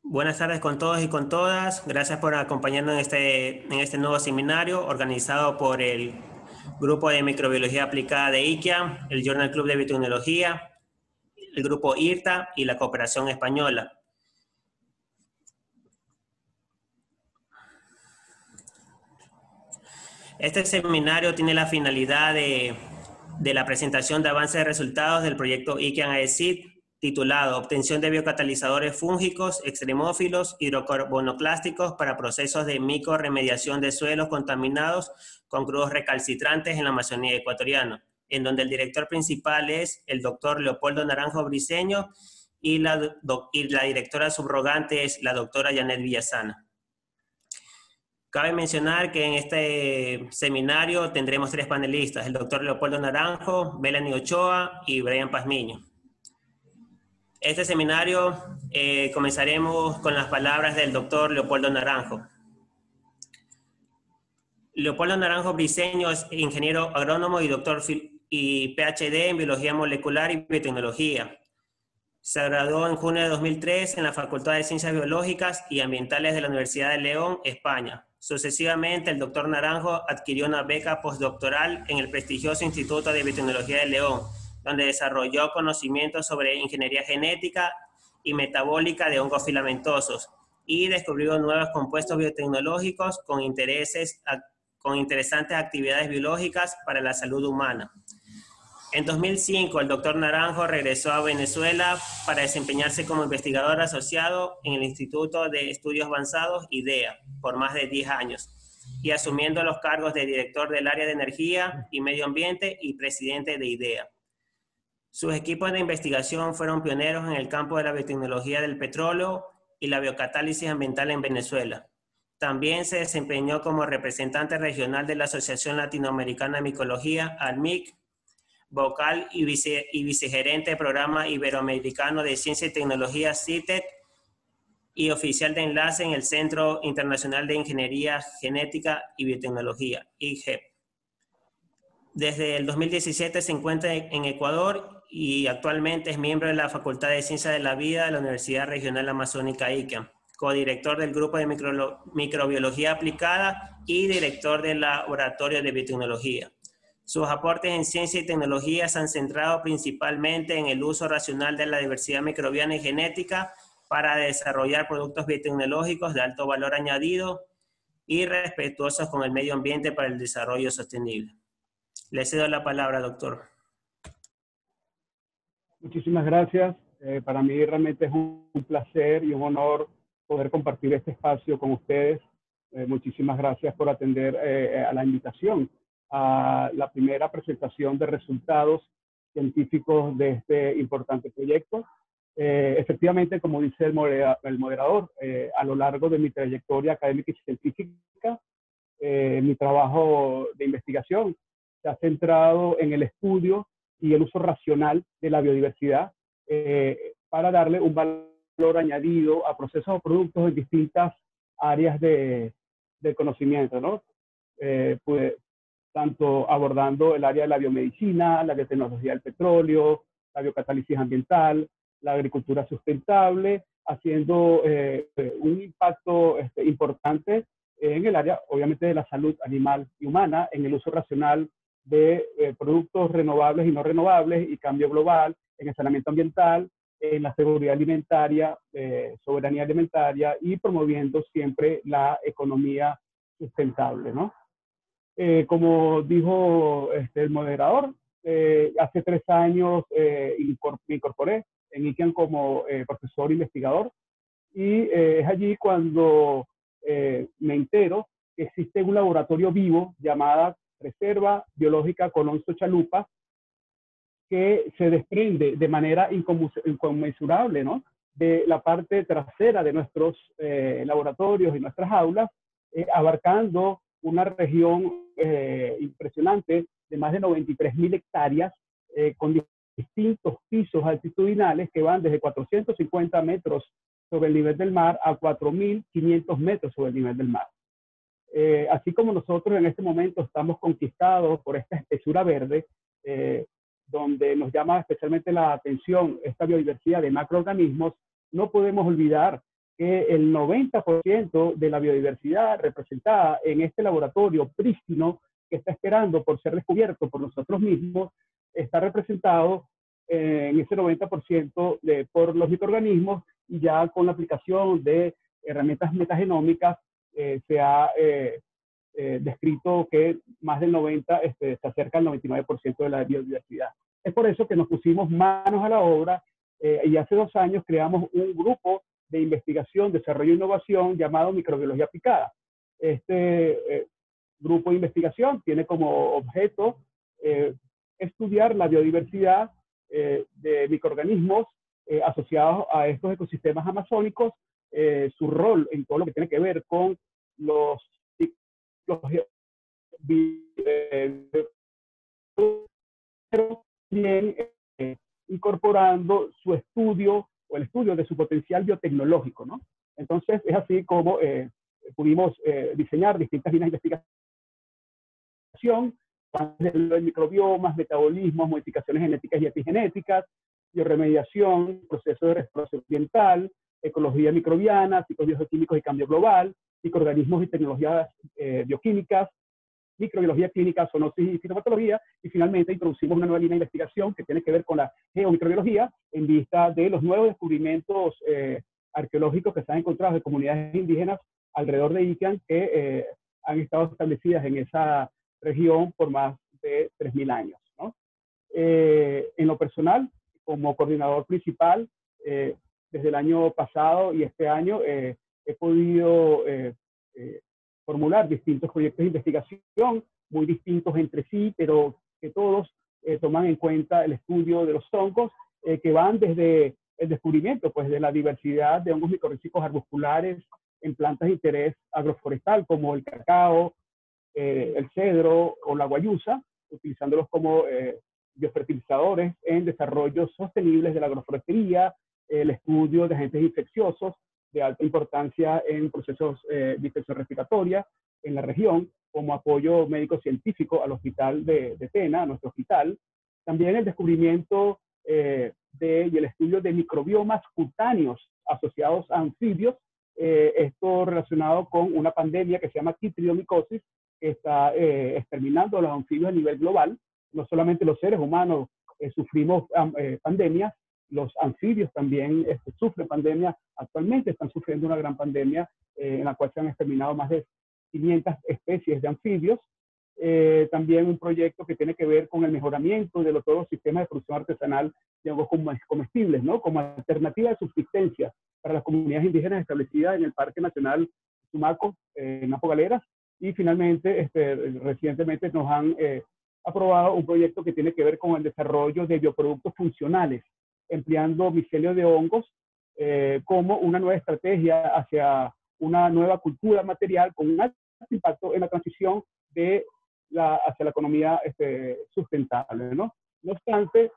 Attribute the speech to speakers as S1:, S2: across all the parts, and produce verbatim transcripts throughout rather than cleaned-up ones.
S1: Buenas tardes con todos y con todas. Gracias por acompañarnos en este, en este nuevo seminario organizado por el Grupo de Microbiología Aplicada de IKEA, el Journal Club de Biotecnología, el Grupo IRTA y la Cooperación Española. Este seminario tiene la finalidad de, de la presentación de avances de resultados del proyecto IKEA I C I D, titulado Obtención de biocatalizadores fúngicos, extremófilos, hidrocarbonoclásticos para procesos de microremediación de suelos contaminados con crudos recalcitrantes en la Amazonía ecuatoriana, en donde el director principal es el doctor Leopoldo Naranjo Briceño y la, y la directora subrogante es la doctora Janet Villasana. Cabe mencionar que en este seminario tendremos tres panelistas, el doctor Leopoldo Naranjo, Melanie Ochoa y Brian Pazmiño. Este seminario eh, comenzaremos con las palabras del doctor Leopoldo Naranjo. Leopoldo Naranjo Briceño es ingeniero agrónomo y doctor y P H D en Biología Molecular y Biotecnología. Se graduó en junio de dos mil tres en la Facultad de Ciencias Biológicas y Ambientales de la Universidad de León, España. Sucesivamente, el doctor Naranjo adquirió una beca postdoctoral en el prestigioso Instituto de Biotecnología de León, donde desarrolló conocimientos sobre ingeniería genética y metabólica de hongos filamentosos y descubrió nuevos compuestos biotecnológicos con, intereses, con interesantes actividades biológicas para la salud humana. En dos mil cinco, el doctor Naranjo regresó a Venezuela para desempeñarse como investigador asociado en el Instituto de Estudios Avanzados, IDEA, por más de diez años, y asumiendo los cargos de director del área de energía y medio ambiente y presidente de IDEA. Sus equipos de investigación fueron pioneros en el campo de la biotecnología del petróleo y la biocatálisis ambiental en Venezuela. También se desempeñó como representante regional de la Asociación Latinoamericana de Micología, ALMIC, vocal y, vice, y vicegerente del Programa Iberoamericano de Ciencia y Tecnología, CITEC, y oficial de enlace en el Centro Internacional de Ingeniería Genética y Biotecnología, I G E B. Desde el dos mil diecisiete se encuentra en Ecuador y actualmente es miembro de la Facultad de Ciencias de la Vida de la Universidad Regional Amazónica IKEA, codirector del Grupo de Micro, Microbiología Aplicada y director del Laboratorio de Biotecnología. Sus aportes en ciencia y tecnología se han centrado principalmente en el uso racional de la diversidad microbiana y genética para desarrollar productos biotecnológicos de alto valor añadido y respetuosos con el medio ambiente para el desarrollo sostenible. Le cedo la palabra, doctor.
S2: Muchísimas gracias. Eh, para mí realmente es un, un placer y un honor poder compartir este espacio con ustedes. Eh, muchísimas gracias por atender eh, a la invitación a la primera presentación de resultados científicos de este importante proyecto. Eh, efectivamente, como dice el, modera, el moderador, eh, a lo largo de mi trayectoria académica y científica, eh, mi trabajo de investigación se ha centrado en el estudio y el uso racional de la biodiversidad eh, para darle un valor añadido a procesos o productos en distintas áreas de, del conocimiento, ¿no? Eh, pues, tanto abordando el área de la biomedicina, la biotecnología del petróleo, la biocatálisis ambiental, la agricultura sustentable, haciendo eh, un impacto este, importante en el área, obviamente, de la salud animal y humana, en el uso racional de eh, productos renovables y no renovables y cambio global, en el saneamiento ambiental, en la seguridad alimentaria, eh, soberanía alimentaria y promoviendo siempre la economía sustentable, ¿no? Eh, como dijo este, el moderador, eh, hace tres años eh, me incorporé en IKEA como eh, profesor investigador y eh, es allí cuando eh, me entero que existe un laboratorio vivo llamada Reserva Biológica Colonso Chalupa que se desprende de manera inconmensurable, ¿no?, de la parte trasera de nuestros eh, laboratorios y nuestras aulas, eh, abarcando una región eh, impresionante de más de noventa y tres mil hectáreas eh, con distintos pisos altitudinales que van desde cuatrocientos cincuenta metros sobre el nivel del mar a cuatro mil quinientos metros sobre el nivel del mar. Eh, así como nosotros en este momento estamos conquistados por esta espesura verde, eh, donde nos llama especialmente la atención esta biodiversidad de macroorganismos, no podemos olvidar que el noventa por ciento de la biodiversidad representada en este laboratorio prístino que está esperando por ser descubierto por nosotros mismos, está representado eh, en ese noventa por ciento de, por los microorganismos, y ya con la aplicación de herramientas metagenómicas eh, se ha eh, eh, descrito que más del noventa por ciento este, se acerca al noventa y nueve por ciento de la biodiversidad. Es por eso que nos pusimos manos a la obra eh, y hace dos años creamos un grupo de investigación, desarrollo e innovación llamado Microbiología Aplicada. Este eh, grupo de investigación tiene como objeto eh, estudiar la biodiversidad eh, de microorganismos eh, asociados a estos ecosistemas amazónicos, eh, su rol en todo lo que tiene que ver con los, los eh, pero también eh, incorporando su estudio o el estudio de su potencial biotecnológico, ¿no? Entonces, es así como eh, pudimos eh, diseñar distintas líneas de investigación, de microbiomas, metabolismos, modificaciones genéticas y epigenéticas, bioremediación, procesos de restauración ambiental, ecología microbiana, ciclos bioquímicos y cambio global, microorganismos y tecnologías eh, bioquímicas, microbiología clínica, zoonosis y fitopatología, y finalmente introducimos una nueva línea de investigación que tiene que ver con la geomicrobiología en vista de los nuevos descubrimientos eh, arqueológicos que se han encontrado de comunidades indígenas alrededor de Iquian que eh, han estado establecidas en esa región por más de tres mil años, ¿no? Eh, en lo personal, como coordinador principal, eh, desde el año pasado y este año eh, he podido eh, eh, formular distintos proyectos de investigación, muy distintos entre sí, pero que todos eh, toman en cuenta el estudio de los hongos, eh, que van desde el descubrimiento pues, de la diversidad de hongos micorrízicos arbusculares en plantas de interés agroforestal, como el cacao, eh, el cedro o la guayusa, utilizándolos como eh, biofertilizadores en desarrollos sostenibles de la agroforestería, el estudio de agentes infecciosos de alta importancia en procesos eh, de infección respiratoria en la región, como apoyo médico-científico al hospital de, de Tena, a nuestro hospital. También el descubrimiento eh, de, y el estudio de microbiomas cutáneos asociados a anfibios, eh, esto relacionado con una pandemia que se llama quitridiomicosis, que está eh, exterminando a los anfibios a nivel global. No solamente los seres humanos eh, sufrimos eh, pandemias, los anfibios también este, sufren pandemia. Actualmente están sufriendo una gran pandemia eh, en la cual se han exterminado más de quinientas especies de anfibios. Eh, también un proyecto que tiene que ver con el mejoramiento de los, todos los sistemas de producción artesanal de hongos comestibles, ¿no? Como alternativa de subsistencia para las comunidades indígenas establecidas en el Parque Nacional Tumaco, eh, en Napo Galeras. Y finalmente, este, recientemente nos han eh, aprobado un proyecto que tiene que ver con el desarrollo de bioproductos funcionales, empleando micelio de hongos eh, como una nueva estrategia hacia una nueva cultura material con un alto impacto en la transición de la, hacia la economía este, sustentable, ¿no? No obstante,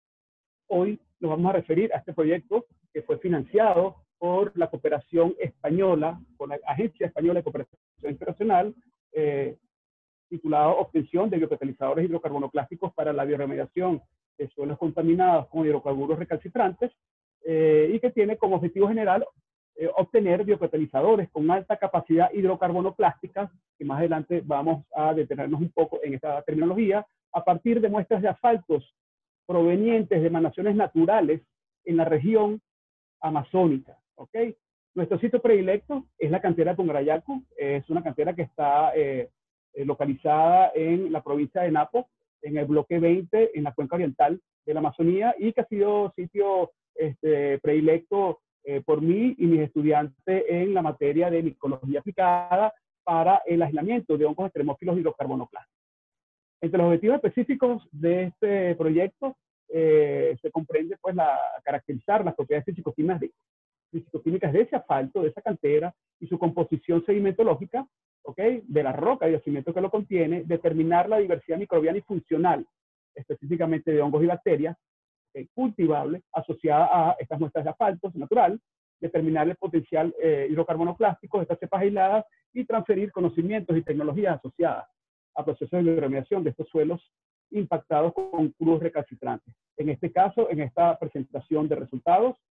S2: hoy nos vamos a referir a este proyecto que fue financiado por la cooperación española, por la Agencia Española de Cooperación Internacional, eh, titulado Obtención de biocatalizadores hidrocarbonoclásticos para la bioremediación de suelos contaminados con hidrocarburos recalcitrantes, eh, y que tiene como objetivo general eh, obtener biocatalizadores con alta capacidad hidrocarbonoclástica, que más adelante vamos a detenernos un poco en esta terminología, a partir de muestras de asfaltos provenientes de emanaciones naturales en la región amazónica, ¿ok? Nuestro sitio predilecto es la cantera Pungarayacu, es una cantera que está eh, eh, localizada en la provincia de Napo, en el bloque veinte, en la cuenca oriental de la Amazonía, y que ha sido sitio este, predilecto eh, por mí y mis estudiantes en la materia de micología aplicada para el aislamiento de hongos extremófilos hidrocarbonoclásticos. Entre los objetivos específicos de este proyecto eh, se comprende pues, la, caracterizar las propiedades físico-químicas de, físico-químicas de ese asfalto, de esa cantera, y su composición sedimentológica, ¿okay? De la roca y del cimiento que lo contiene, determinar la diversidad microbiana y funcional, específicamente de hongos y bacterias, eh, cultivables, asociada a estas muestras de asfalto natural, determinar el potencial eh, hidrocarbonoclástico de estas cepas aisladas y transferir conocimientos y tecnologías asociadas a procesos de bioremediación de estos suelos impactados con crudos recalcitrantes. En este caso, en esta presentación de resultados,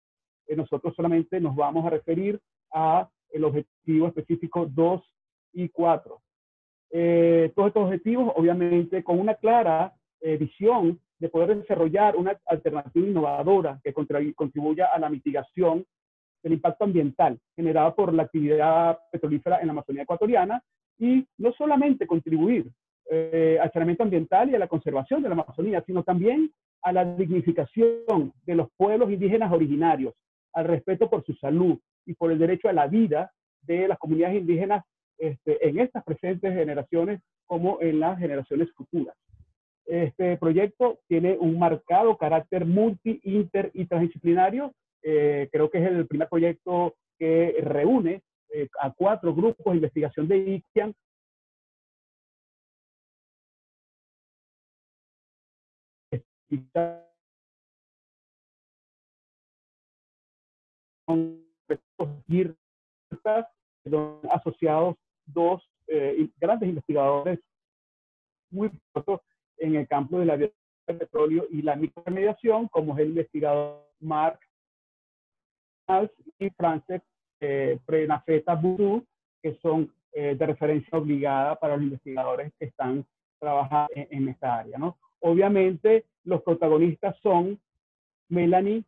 S2: eh, nosotros solamente nos vamos a referir a el objetivo específico dos y cuatro. Eh, todos estos objetivos, obviamente, con una clara eh, visión de poder desarrollar una alternativa innovadora que contribuya a la mitigación del impacto ambiental generado por la actividad petrolífera en la Amazonía ecuatoriana, y no solamente contribuir eh, al saneamiento ambiental y a la conservación de la Amazonía, sino también a la dignificación de los pueblos indígenas originarios, al respeto por su salud y por el derecho a la vida de las comunidades indígenas este, en estas presentes generaciones como en las generaciones futuras. Este proyecto tiene un marcado carácter multi, inter y transdisciplinario. Eh, creo que es el primer proyecto que reúne eh, a cuatro grupos de investigación de ICIAN asociados dos eh, grandes investigadores muy importantes en el campo de la biología del petróleo y la micromediación, como es el investigador Marc y Francesc eh, Prenafeta Boudou, que son eh, de referencia obligada para los investigadores que están trabajando en, en esta área, ¿no? Obviamente, los protagonistas son Melanie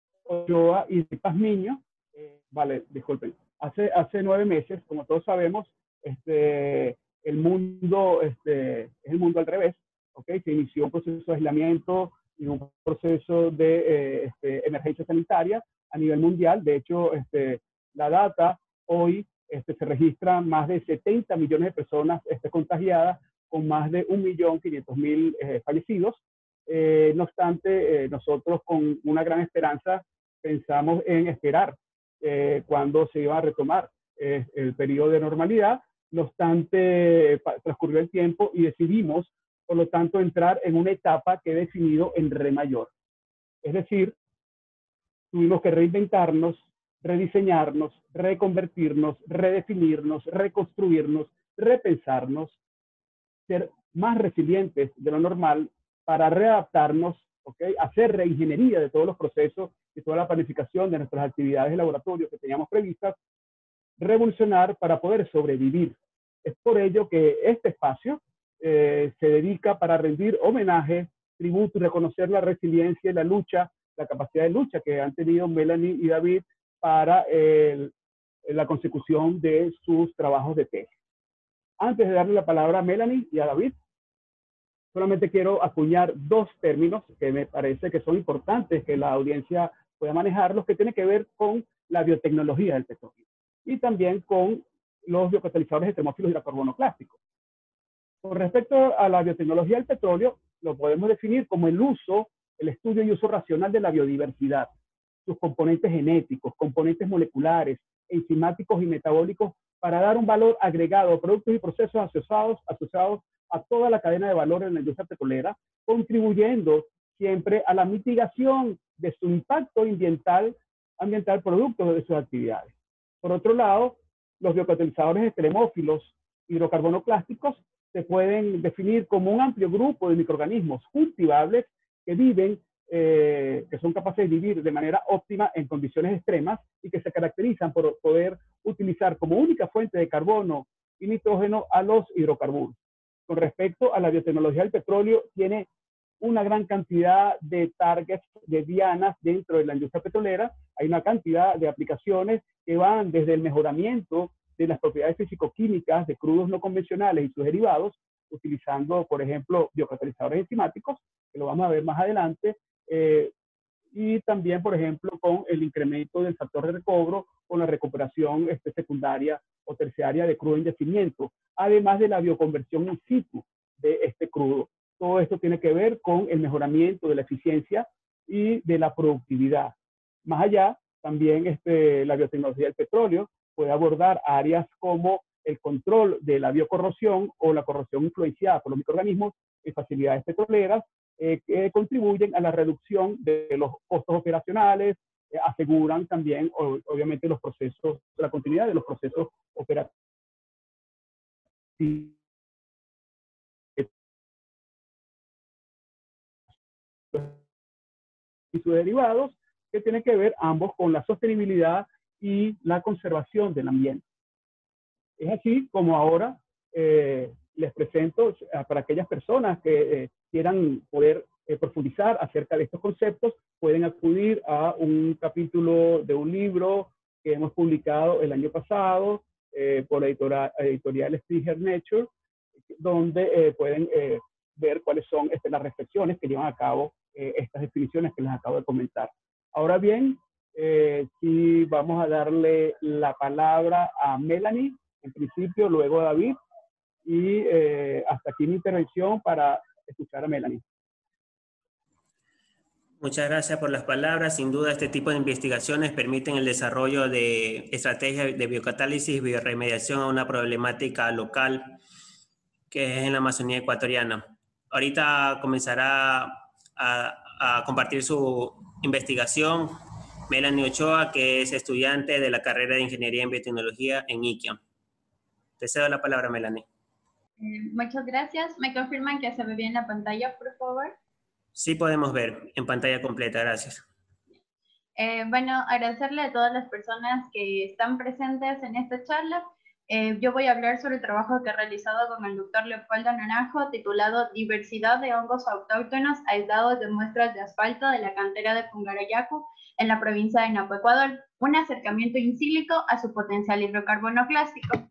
S2: Ochoa y Pazmiño. Eh, vale, disculpen. Hace, hace nueve meses, como todos sabemos, este, el mundo este, es el mundo al revés, ¿ok? Se inició un proceso de aislamiento y un proceso de eh, este, emergencia sanitaria a nivel mundial. De hecho, este, la data hoy este, se registran más de setenta millones de personas este, contagiadas, con más de un millón quinientos mil eh, fallecidos. Eh, no obstante, eh, nosotros con una gran esperanza pensamos en esperar eh, cuando se iba a retomar eh, el periodo de normalidad. No obstante, transcurrió el tiempo y decidimos, por lo tanto, entrar en una etapa que he definido en re mayor. Es decir, tuvimos que reinventarnos, rediseñarnos, reconvertirnos, redefinirnos, reconstruirnos, repensarnos, ser más resilientes de lo normal para readaptarnos, ¿okay? Hacer reingeniería de todos los procesos y toda la planificación de nuestras actividades de laboratorio que teníamos previstas, revolucionar para poder sobrevivir. Es por ello que este espacio eh, se dedica para rendir homenaje, tributo y reconocer la resiliencia y la lucha, la capacidad de lucha que han tenido Melanie y David para el, la consecución de sus trabajos de tesis. Antes de darle la palabra a Melanie y a David, solamente quiero acuñar dos términos que me parece que son importantes que la audiencia pueda manejarlos, que tienen que ver con la biotecnología del petróleo y también con los biocatalizadores de termófilos hidrocarbonoclásticos. Con respecto a la biotecnología del petróleo, lo podemos definir como el uso, el estudio y uso racional de la biodiversidad, sus componentes genéticos, componentes moleculares, enzimáticos y metabólicos, para dar un valor agregado a productos y procesos asociados, asociados a toda la cadena de valor en la industria petrolera, contribuyendo siempre a la mitigación de su impacto ambiental, ambiental producto de sus actividades. Por otro lado, los biocatalizadores extremófilos hidrocarbonoclásticos se pueden definir como un amplio grupo de microorganismos cultivables que viven, eh, que son capaces de vivir de manera óptima en condiciones extremas y que se caracterizan por poder utilizar como única fuente de carbono y nitrógeno a los hidrocarburos. Con respecto a la biotecnología del petróleo, tiene una gran cantidad de targets, de dianas dentro de la industria petrolera. Hay una cantidad de aplicaciones que van desde el mejoramiento de las propiedades físico-químicas de crudos no convencionales y sus derivados, utilizando, por ejemplo, biocatalizadores enzimáticos, que lo vamos a ver más adelante, eh, y también, por ejemplo, con el incremento del factor de recobro, con la recuperación este, secundaria o terciaria de crudo en yacimiento, además de la bioconversión in situ de este crudo. Todo esto tiene que ver con el mejoramiento de la eficiencia y de la productividad. Más allá, también este, la biotecnología del petróleo puede abordar áreas como el control de la biocorrosión o la corrosión influenciada por los microorganismos en facilidades petroleras, eh, que contribuyen a la reducción de los costos operacionales, eh, aseguran también, o, obviamente, los procesos, la continuidad de los procesos operativos y sus derivados, que tienen que ver ambos con la sostenibilidad y la conservación del ambiente. Es así como ahora eh, les presento eh, para aquellas personas que eh, quieran poder eh, profundizar acerca de estos conceptos, pueden acudir a un capítulo de un libro que hemos publicado el año pasado eh, por la editorial, editorial Springer Nature, donde eh, pueden eh, ver cuáles son este, las reflexiones que llevan a cabo eh, estas definiciones que les acabo de comentar. Ahora bien, eh, sí vamos a darle la palabra a Melanie, en principio, luego a David, y eh, hasta aquí mi intervención para escuchar a Melanie.
S1: Muchas gracias por las palabras. Sin duda, este tipo de investigaciones permiten el desarrollo de estrategias de biocatálisis y bioremediación a una problemática local que es en la Amazonía ecuatoriana. Ahorita comenzará a, a compartir su investigación Melanie Ochoa, que es estudiante de la carrera de Ingeniería en Biotecnología en IKIA. Te cedo la palabra, Melanie.
S3: Eh, muchas gracias. ¿Me confirman que se ve bien la pantalla, por favor?
S1: Sí, podemos ver en pantalla completa. Gracias.
S3: Eh, bueno, agradecerle a todas las personas que están presentes en esta charla. Eh, yo voy a hablar sobre el trabajo que he realizado con el doctor Leopoldo Naranjo, titulado Diversidad de hongos autóctonos aislados de muestras de asfalto de la cantera de Pungarayacu en la provincia de Napo, Ecuador. Un acercamiento in silico a su potencial hidrocarbono clásico.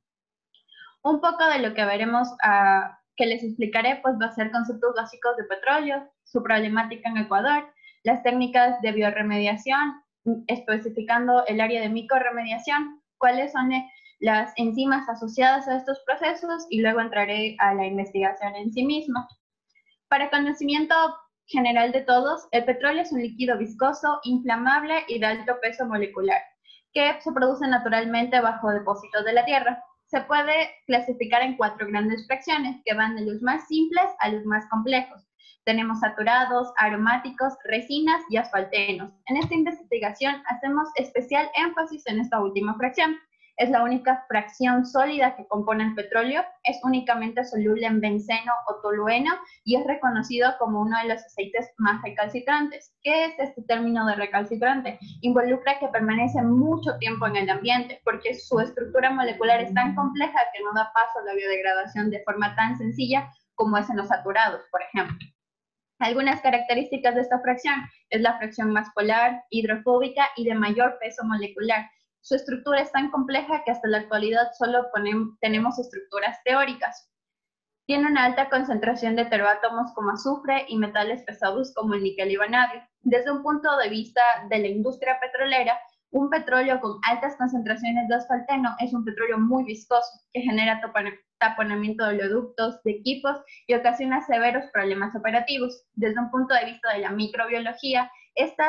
S3: Un poco de lo que veremos, uh, que les explicaré, pues va a ser conceptos básicos de petróleo, su problemática en Ecuador, las técnicas de bioremediación, especificando el área de microremediación, cuáles son las enzimas asociadas a estos procesos, y luego entraré a la investigación en sí misma. Para conocimiento general de todos, el petróleo es un líquido viscoso, inflamable y de alto peso molecular, que se produce naturalmente bajo depósitos de la Tierra. Se puede clasificar en cuatro grandes fracciones, que van de los más simples a los más complejos. Tenemos saturados, aromáticos, resinas y asfaltenos. En esta investigación hacemos especial énfasis en esta última fracción. Es la única fracción sólida que compone el petróleo, es únicamente soluble en benceno o tolueno y es reconocido como uno de los aceites más recalcitrantes. ¿Qué es este término de recalcitrante? Involucra que permanece mucho tiempo en el ambiente porque su estructura molecular es tan compleja que no da paso a la biodegradación de forma tan sencilla como es en los saturados, por ejemplo. Algunas características de esta fracción es la fracción más polar, hidrofóbica y de mayor peso molecular. Su estructura es tan compleja que hasta la actualidad solo ponemos, tenemos estructuras teóricas. Tiene una alta concentración de heteroátomos como azufre y metales pesados como el níquel y vanadio. Desde un punto de vista de la industria petrolera, un petróleo con altas concentraciones de asfalteno es un petróleo muy viscoso que genera taponamiento de oleoductos, de equipos y ocasiona severos problemas operativos. Desde un punto de vista de la microbiología, esta,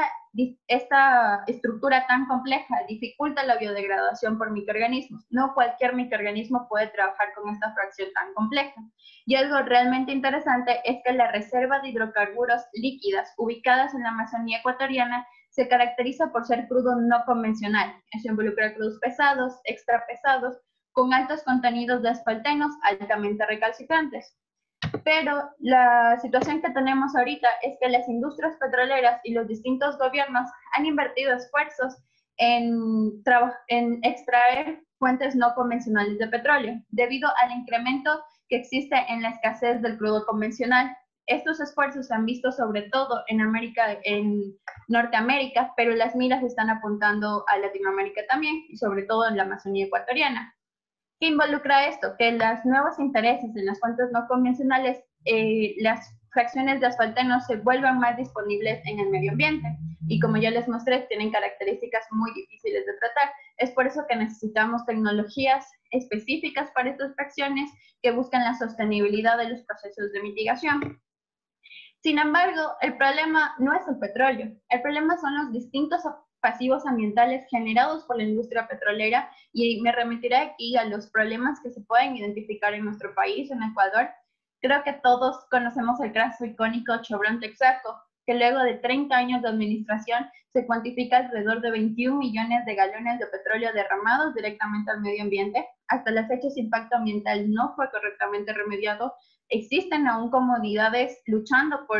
S3: esta estructura tan compleja dificulta la biodegradación por microorganismos. No cualquier microorganismo puede trabajar con esta fracción tan compleja. Y algo realmente interesante es que la reserva de hidrocarburos líquidas ubicadas en la Amazonía ecuatoriana se caracteriza por ser crudo no convencional. Eso involucra crudos pesados, extra pesados, con altos contenidos de asfaltenos altamente recalcitrantes. Pero la situación que tenemos ahorita es que las industrias petroleras y los distintos gobiernos han invertido esfuerzos en, en extraer fuentes no convencionales de petróleo, debido al incremento que existe en la escasez del crudo convencional. Estos esfuerzos se han visto sobre todo en América, en Norteamérica, pero las miras están apuntando a Latinoamérica también, y sobre todo en la Amazonía ecuatoriana. ¿Qué involucra esto? Que los nuevos intereses en las fuentes no convencionales, eh, las fracciones de asfalteno se vuelvan más disponibles en el medio ambiente. Y como ya les mostré, tienen características muy difíciles de tratar. Es por eso que necesitamos tecnologías específicas para estas fracciones que buscan la sostenibilidad de los procesos de mitigación. Sin embargo, el problema no es el petróleo, el problema son los distintos pasivos ambientales generados por la industria petrolera, y me remitiré aquí a los problemas que se pueden identificar en nuestro país, en Ecuador. Creo que todos conocemos el caso icónico Chevron Texaco, que luego de treinta años de administración se cuantifica alrededor de veintiún millones de galones de petróleo derramados directamente al medio ambiente. Hasta la fecha ese impacto ambiental no fue correctamente remediado. Existen aún comunidades luchando por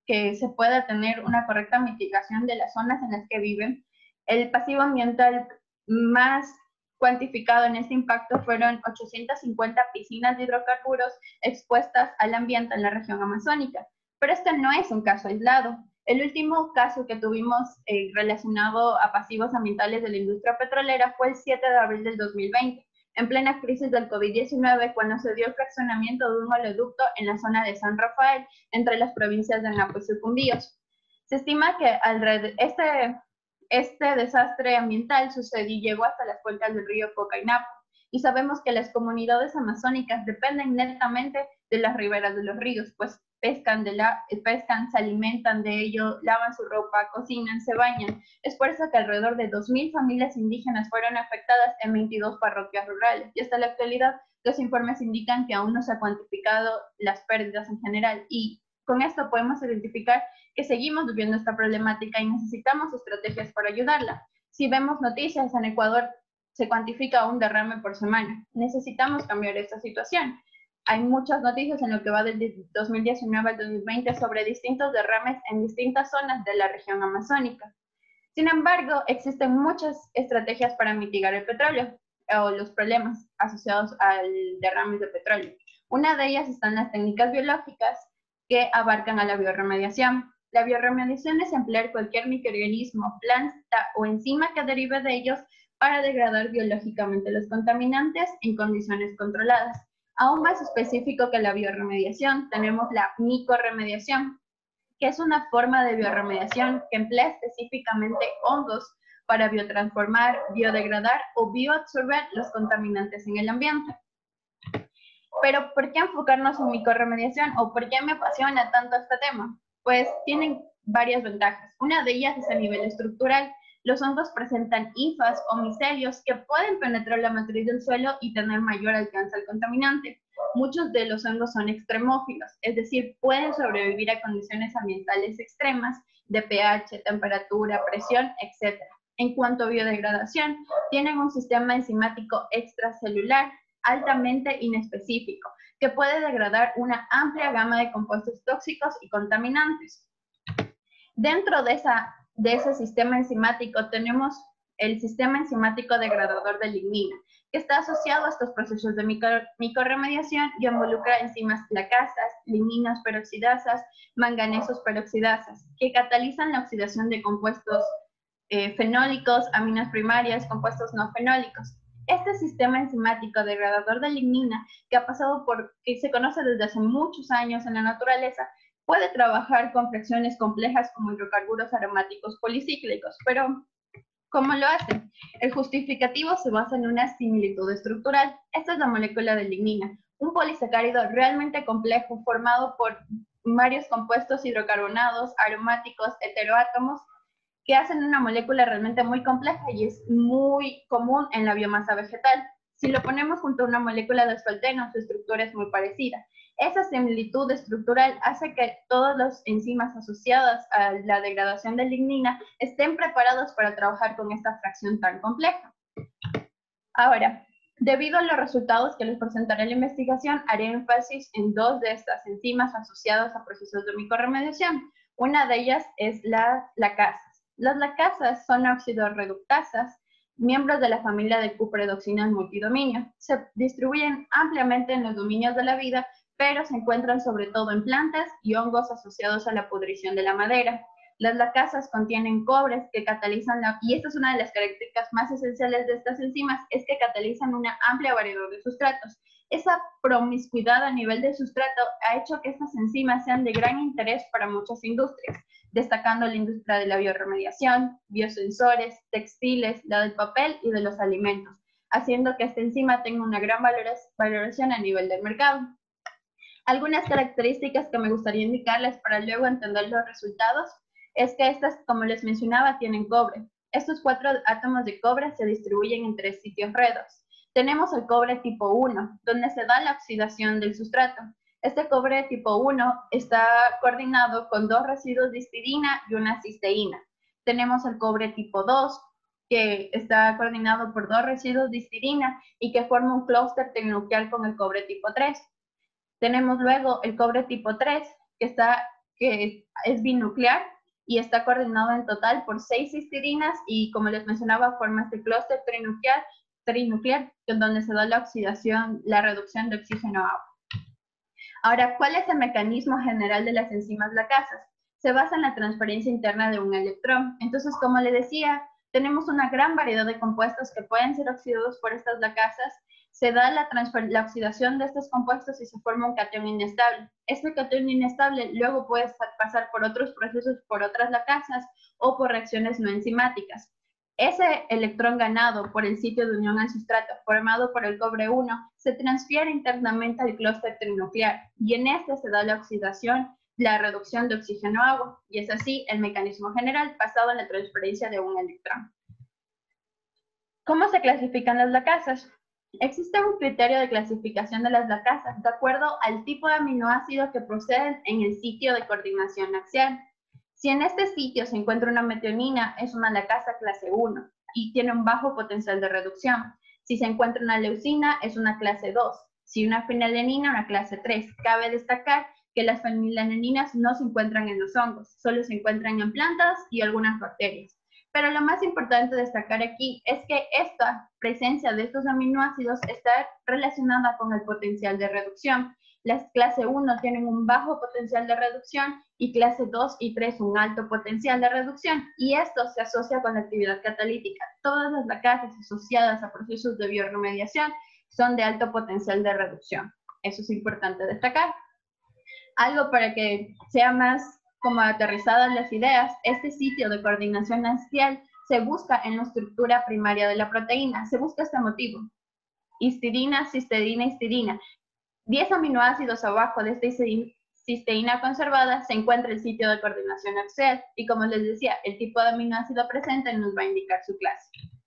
S3: que se pueda tener una correcta mitigación de las zonas en las que viven. El pasivo ambiental más cuantificado en este impacto fueron ochocientas cincuenta piscinas de hidrocarburos expuestas al ambiente en la región amazónica. Pero este no es un caso aislado. El último caso que tuvimos eh, relacionado a pasivos ambientales de la industria petrolera fue el siete de abril del dos mil veinte, en plena crisis del COVID diecinueve, cuando se dio el fraccionamiento de un oleoducto en la zona de San Rafael, entre las provincias de Napo y Sucumbíos. Se estima que alrededor, este, este desastre ambiental sucedió y llegó hasta las cuencas del río Coca y Napo, y sabemos que las comunidades amazónicas dependen netamente de las riberas de los ríos, pues pescan, de la, pescan, se alimentan de ello, lavan su ropa, cocinan, se bañan. Es por eso que alrededor de dos mil familias indígenas fueron afectadas en veintidós parroquias rurales. Y hasta la actualidad, los informes indican que aún no se han cuantificado las pérdidas en general. Y con esto podemos identificar que seguimos viviendo esta problemática y necesitamos estrategias para ayudarla. Si vemos noticias, en Ecuador se cuantifica un derrame por semana. Necesitamos cambiar esta situación. Hay muchas noticias en lo que va del dos mil diecinueve al dos mil veinte sobre distintos derrames en distintas zonas de la región amazónica. Sin embargo, existen muchas estrategias para mitigar el petróleo o los problemas asociados al derrame de petróleo. Una de ellas están las técnicas biológicas que abarcan a la bioremediación. La bioremediación es emplear cualquier microorganismo, planta o enzima que derive de ellos para degradar biológicamente los contaminantes en condiciones controladas. Aún más específico que la bioremediación, tenemos la micorremediación, que es una forma de bioremediación que emplea específicamente hongos para biotransformar, biodegradar o bioabsorber los contaminantes en el ambiente. Pero, ¿por qué enfocarnos en micorremediación o por qué me apasiona tanto este tema? Pues tienen varias ventajas. Una de ellas es a nivel estructural. Los hongos presentan hifas o micelios que pueden penetrar la matriz del suelo y tener mayor alcance al contaminante. Muchos de los hongos son extremófilos, es decir, pueden sobrevivir a condiciones ambientales extremas de pH, temperatura, presión, etcétera. En cuanto a biodegradación, tienen un sistema enzimático extracelular altamente inespecífico, que puede degradar una amplia gama de compuestos tóxicos y contaminantes. Dentro de esa de ese sistema enzimático tenemos el sistema enzimático degradador de lignina, que está asociado a estos procesos de micorremediación y involucra enzimas lacasas, ligninas peroxidasas, manganesos peroxidasas, que catalizan la oxidación de compuestos eh, fenólicos, aminas primarias, compuestos no fenólicos. Este sistema enzimático degradador de lignina, que ha pasado por, que se conoce desde hace muchos años en la naturaleza, puede trabajar con fracciones complejas como hidrocarburos aromáticos policíclicos, pero ¿cómo lo hace? El justificativo se basa en una similitud estructural. Esta es la molécula de lignina, un polisacárido realmente complejo formado por varios compuestos hidrocarbonados, aromáticos, heteroátomos, que hacen una molécula realmente muy compleja y es muy común en la biomasa vegetal. Si lo ponemos junto a una molécula de asfalteno, su estructura es muy parecida. Esa similitud estructural hace que todas las enzimas asociadas a la degradación de lignina estén preparados para trabajar con esta fracción tan compleja. Ahora, debido a los resultados que les presentaré en la investigación, haré énfasis en dos de estas enzimas asociadas a procesos de micorremediación. Una de ellas es las lacasas. Las lacasas son oxidorreductasas, miembros de la familia de cupredoxinas multidominio. Se distribuyen ampliamente en los dominios de la vida, pero se encuentran sobre todo en plantas y hongos asociados a la pudrición de la madera. Las lacasas contienen cobres que catalizan, la, y esta es una de las características más esenciales de estas enzimas, es que catalizan una amplia variedad de sustratos. Esa promiscuidad a nivel de sustrato ha hecho que estas enzimas sean de gran interés para muchas industrias, destacando la industria de la bioremediación, biosensores, textiles, la del papel y de los alimentos, haciendo que esta enzima tenga una gran valoración a nivel del mercado. Algunas características que me gustaría indicarles para luego entender los resultados es que estas, como les mencionaba, tienen cobre. Estos cuatro átomos de cobre se distribuyen en tres sitios redos. Tenemos el cobre tipo uno, donde se da la oxidación del sustrato. Este cobre tipo uno está coordinado con dos residuos de histidina y una cisteína. Tenemos el cobre tipo dos, que está coordinado por dos residuos de histidina y que forma un clúster trinuclear con el cobre tipo tres. Tenemos luego el cobre tipo tres, que, está, que es binuclear y está coordinado en total por seis cistidinas y, como les mencionaba, forma este clúster trinuclear, trinuclear, donde se da la oxidación, la reducción de oxígeno a agua. Ahora, ¿cuál es el mecanismo general de las enzimas lacasas? Se basa en la transferencia interna de un electrón. Entonces, como le decía, tenemos una gran variedad de compuestos que pueden ser oxidados por estas lacasas. Se da la, la oxidación de estos compuestos y se forma un catión inestable. Este catión inestable luego puede pasar por otros procesos, por otras lacasas o por reacciones no enzimáticas. Ese electrón ganado por el sitio de unión al sustrato formado por el cobre uno se transfiere internamente al clúster trinuclear y en este se da la oxidación, la reducción de oxígeno a agua, y es así el mecanismo general basado en la transferencia de un electrón. ¿Cómo se clasifican las lacasas? Existe un criterio de clasificación de las lacasas de acuerdo al tipo de aminoácido que proceden en el sitio de coordinación axial. Si en este sitio se encuentra una metionina, es una lacasa clase uno y tiene un bajo potencial de reducción. Si se encuentra una leucina, es una clase dos. Si una fenilalanina, una clase tres. Cabe destacar que las fenilalaниnas no se encuentran en los hongos, solo se encuentran en plantas y algunas bacterias. Pero lo más importante destacar aquí es que esta presencia de estos aminoácidos está relacionada con el potencial de reducción. Las clase uno tienen un bajo potencial de reducción y clase dos y tres un alto potencial de reducción, y esto se asocia con la actividad catalítica. Todas las lacasas asociadas a procesos de bioremediación son de alto potencial de reducción. Eso es importante destacar. Algo para que sea más como aterrizadas las ideas, este sitio de coordinación axial se busca en la estructura primaria de la proteína. Se busca este motivo: histidina, cistidina, histidina. diez aminoácidos abajo de esta cisteína conservada se encuentra el sitio de coordinación axial y, como les decía, el tipo de aminoácido presente nos va a indicar su clase.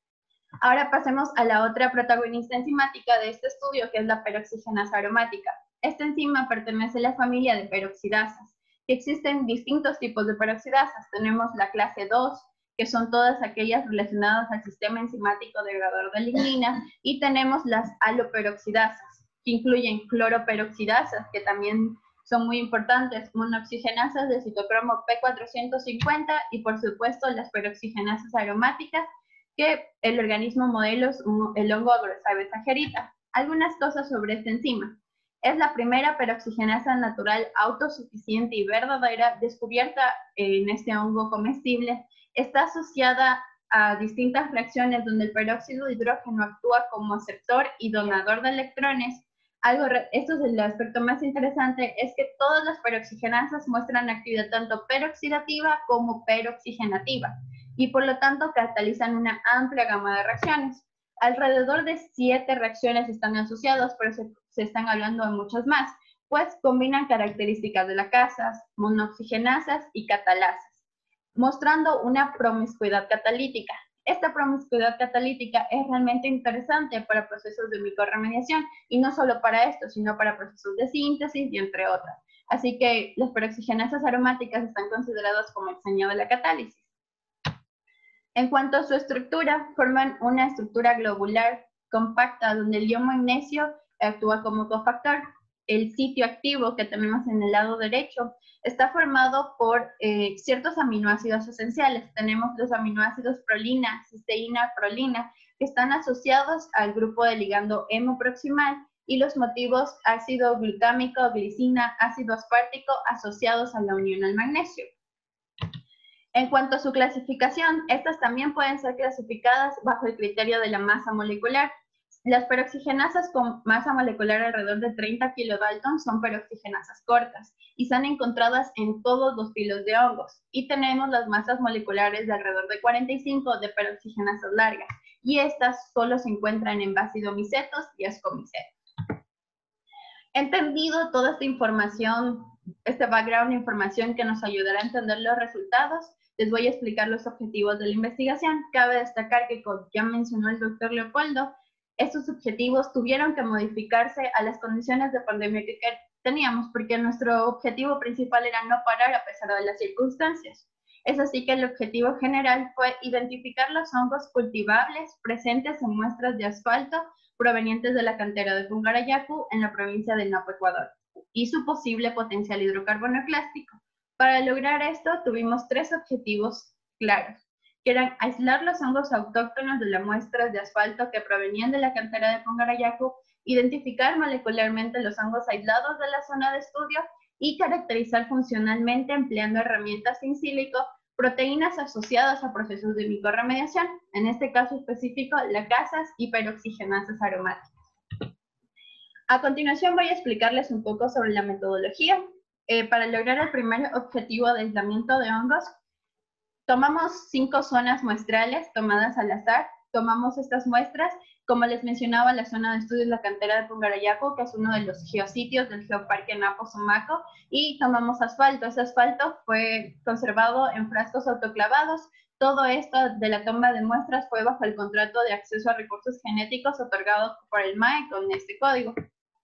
S3: Ahora pasemos a la otra protagonista enzimática de este estudio, que es la peroxigenasa aromática. Esta enzima pertenece a la familia de peroxidasas. Existen distintos tipos de peroxidasas. Tenemos la clase dos, que son todas aquellas relacionadas al sistema enzimático degradador de lignina, y tenemos las aloperoxidasas, que incluyen cloroperoxidasas, que también son muy importantes, monoxigenasas de citocromo P cuatrocientos cincuenta y, por supuesto, las peroxigenasas aromáticas, que el organismo modelo es el hongo Agroscibes agerita. Algunas cosas sobre esta enzima. Es la primera peroxigenasa natural autosuficiente y verdadera descubierta en este hongo comestible. Está asociada a distintas reacciones donde el peróxido de hidrógeno actúa como aceptor y donador de electrones. Algo, esto es el aspecto más interesante, es que todas las peroxigenasas muestran actividad tanto peroxidativa como peroxigenativa y por lo tanto catalizan una amplia gama de reacciones. Alrededor de siete reacciones están asociadas, pero se, se están hablando de muchas más, pues combinan características de lacasas, monooxigenasas y catalasas, mostrando una promiscuidad catalítica. Esta promiscuidad catalítica es realmente interesante para procesos de microremediación, y no solo para esto, sino para procesos de síntesis y entre otras. Así que las peroxigenasas aromáticas están consideradas como el señor de la catálisis. En cuanto a su estructura, forman una estructura globular compacta donde el ion magnesio actúa como cofactor. El sitio activo que tenemos en el lado derecho está formado por eh, ciertos aminoácidos esenciales. Tenemos los aminoácidos prolina, cisteína, prolina, que están asociados al grupo de ligando hemo proximal, y los motivos ácido glutámico, glicina, ácido aspartico asociados a la unión al magnesio. En cuanto a su clasificación, estas también pueden ser clasificadas bajo el criterio de la masa molecular. Las peroxigenasas con masa molecular alrededor de treinta kilodalton son peroxigenasas cortas y son encontradas en todos los filos de hongos. Y tenemos las masas moleculares de alrededor de cuarenta y cinco de peroxigenasas largas, y estas solo se encuentran en basidomicetos y ascomicetos. Entendido toda esta información, este background de información que nos ayudará a entender los resultados, les voy a explicar los objetivos de la investigación. Cabe destacar que, como ya mencionó el doctor Leopoldo, estos objetivos tuvieron que modificarse a las condiciones de pandemia que teníamos, porque nuestro objetivo principal era no parar a pesar de las circunstancias. Es así que el objetivo general fue identificar los hongos cultivables presentes en muestras de asfalto provenientes de la cantera de Pungarayacu en la provincia del Napo, Ecuador, y su posible potencial hidrocarbono clástico. Para lograr esto tuvimos tres objetivos claros, que eran aislar los hongos autóctonos de las muestras de asfalto que provenían de la cantera de Pungarayacu, identificar molecularmente los hongos aislados de la zona de estudio y caracterizar funcionalmente, empleando herramientas in silico, proteínas asociadas a procesos de micorremediación, en este caso específico, lacasas y peroxigenasas aromáticas. A continuación voy a explicarles un poco sobre la metodología. Eh, para lograr el primer objetivo de aislamiento de hongos, tomamos cinco zonas muestrales tomadas al azar. Tomamos estas muestras, como les mencionaba, la zona de estudios la cantera de Pungarayacu, que es uno de los geositios del Geoparque Napo Sumaco, y tomamos asfalto. Ese asfalto fue conservado en frascos autoclavados. Todo esto de la toma de muestras fue bajo el contrato de acceso a recursos genéticos otorgado por el M A E con este código.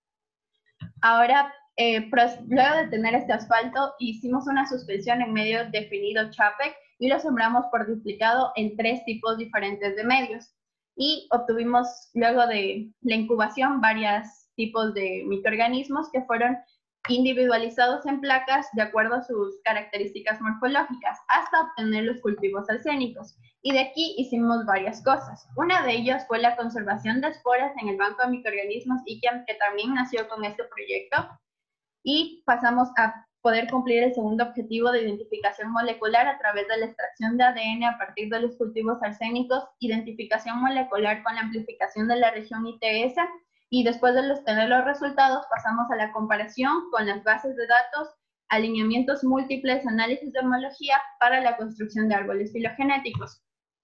S3: Ahora, eh, luego de tener este asfalto, hicimos una suspensión en medio definido Chapek y lo sembramos por duplicado en tres tipos diferentes de medios. Y obtuvimos, luego de la incubación, varios tipos de microorganismos que fueron individualizados en placas de acuerdo a sus características morfológicas, hasta obtener los cultivos alcénicos. Y de aquí hicimos varias cosas. Una de ellas fue la conservación de esporas en el banco de microorganismos ICAM, que también nació con este proyecto. Y pasamos a poder cumplir el segundo objetivo de identificación molecular a través de la extracción de A D N a partir de los cultivos arsénicos, identificación molecular con la amplificación de la región I T S, y después de los, tener los resultados pasamos a la comparación con las bases de datos, alineamientos múltiples, análisis de homología para la construcción de árboles filogenéticos.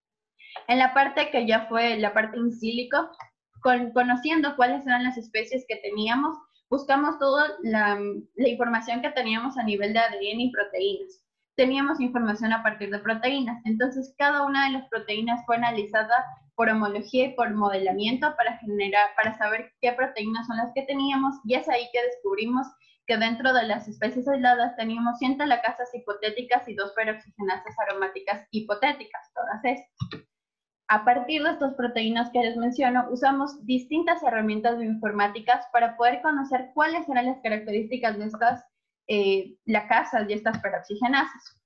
S3: En la parte que ya fue la parte in silico, con, conociendo cuáles eran las especies que teníamos, buscamos toda la, la información que teníamos a nivel de A D N y proteínas. Teníamos información a partir de proteínas, entonces cada una de las proteínas fue analizada por homología y por modelamiento para generar, para saber qué proteínas son las que teníamos, y es ahí que descubrimos que dentro de las especies aisladas teníamos cien lacasas hipotéticas y dos peroxigenasas aromáticas hipotéticas, todas estas. A partir de estas proteínas que les menciono, usamos distintas herramientas bioinformáticas para poder conocer cuáles eran las características de estas eh, lacasas y estas peroxigenasas.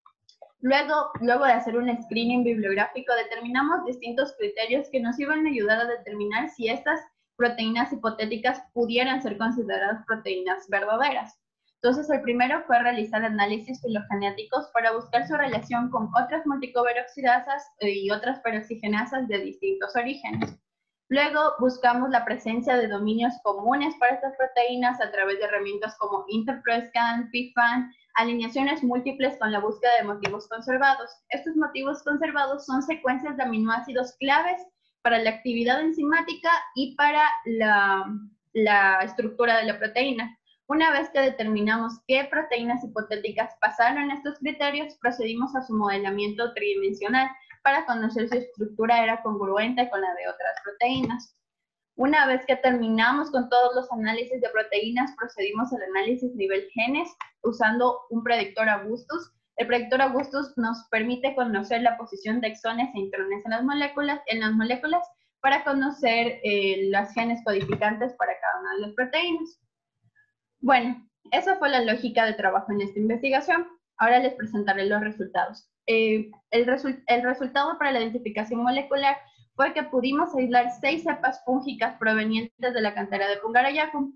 S3: Luego, luego de hacer un screening bibliográfico, determinamos distintos criterios que nos iban a ayudar a determinar si estas proteínas hipotéticas pudieran ser consideradas proteínas verdaderas. Entonces, el primero fue realizar análisis filogenéticos para buscar su relación con otras multicoperoxidasas y otras peroxigenasas de distintos orígenes. Luego, buscamos la presencia de dominios comunes para estas proteínas a través de herramientas como InterProScan, PIFAN, alineaciones múltiples con la búsqueda de motivos conservados. Estos motivos conservados son secuencias de aminoácidos claves para la actividad enzimática y para la, la estructura de la proteína. Una vez que determinamos qué proteínas hipotéticas pasaron estos criterios, procedimos a su modelamiento tridimensional para conocer si su estructura era congruente con la de otras proteínas. Una vez que terminamos con todos los análisis de proteínas, procedimos al análisis nivel genes usando un predictor Augustus. El predictor Augustus nos permite conocer la posición de exones e intrones en las moléculas, en las moléculas para conocer eh, los genes codificantes para cada una de las proteínas. Bueno, esa fue la lógica de trabajo en esta investigación. Ahora les presentaré los resultados. Eh, el, resu el resultado para la identificación molecular fue que pudimos aislar seis cepas fúngicas provenientes de la cantera de Pungarayacu.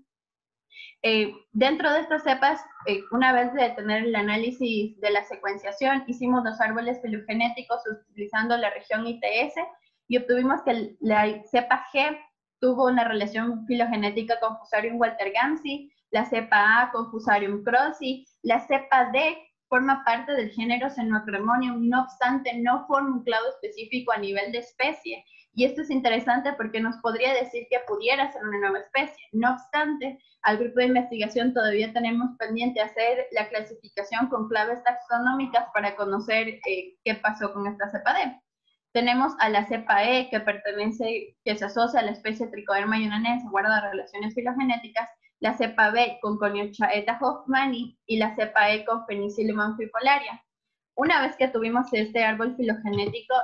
S3: Eh, dentro de estas cepas, eh, una vez de tener el análisis de la secuenciación, hicimos los árboles filogenéticos utilizando la región I T S y obtuvimos que la cepa G tuvo una relación filogenética con Fusarium waltergamsi, la cepa A con Fusarium crossi, la cepa D forma parte del género Xenoacremonium, no obstante no forma un clado específico a nivel de especie. Y esto es interesante porque nos podría decir que pudiera ser una nueva especie. No obstante, al grupo de investigación todavía tenemos pendiente hacer la clasificación con claves taxonómicas para conocer eh, qué pasó con esta cepa D. Tenemos a la cepa E, que pertenece, que se asocia a la especie Trichoderma yunanense, guarda relaciones filogenéticas, la cepa B con Coniochaeta hoffmanni y la cepa E con Penicillium amphibolaria. Una vez que tuvimos este árbol filogenético,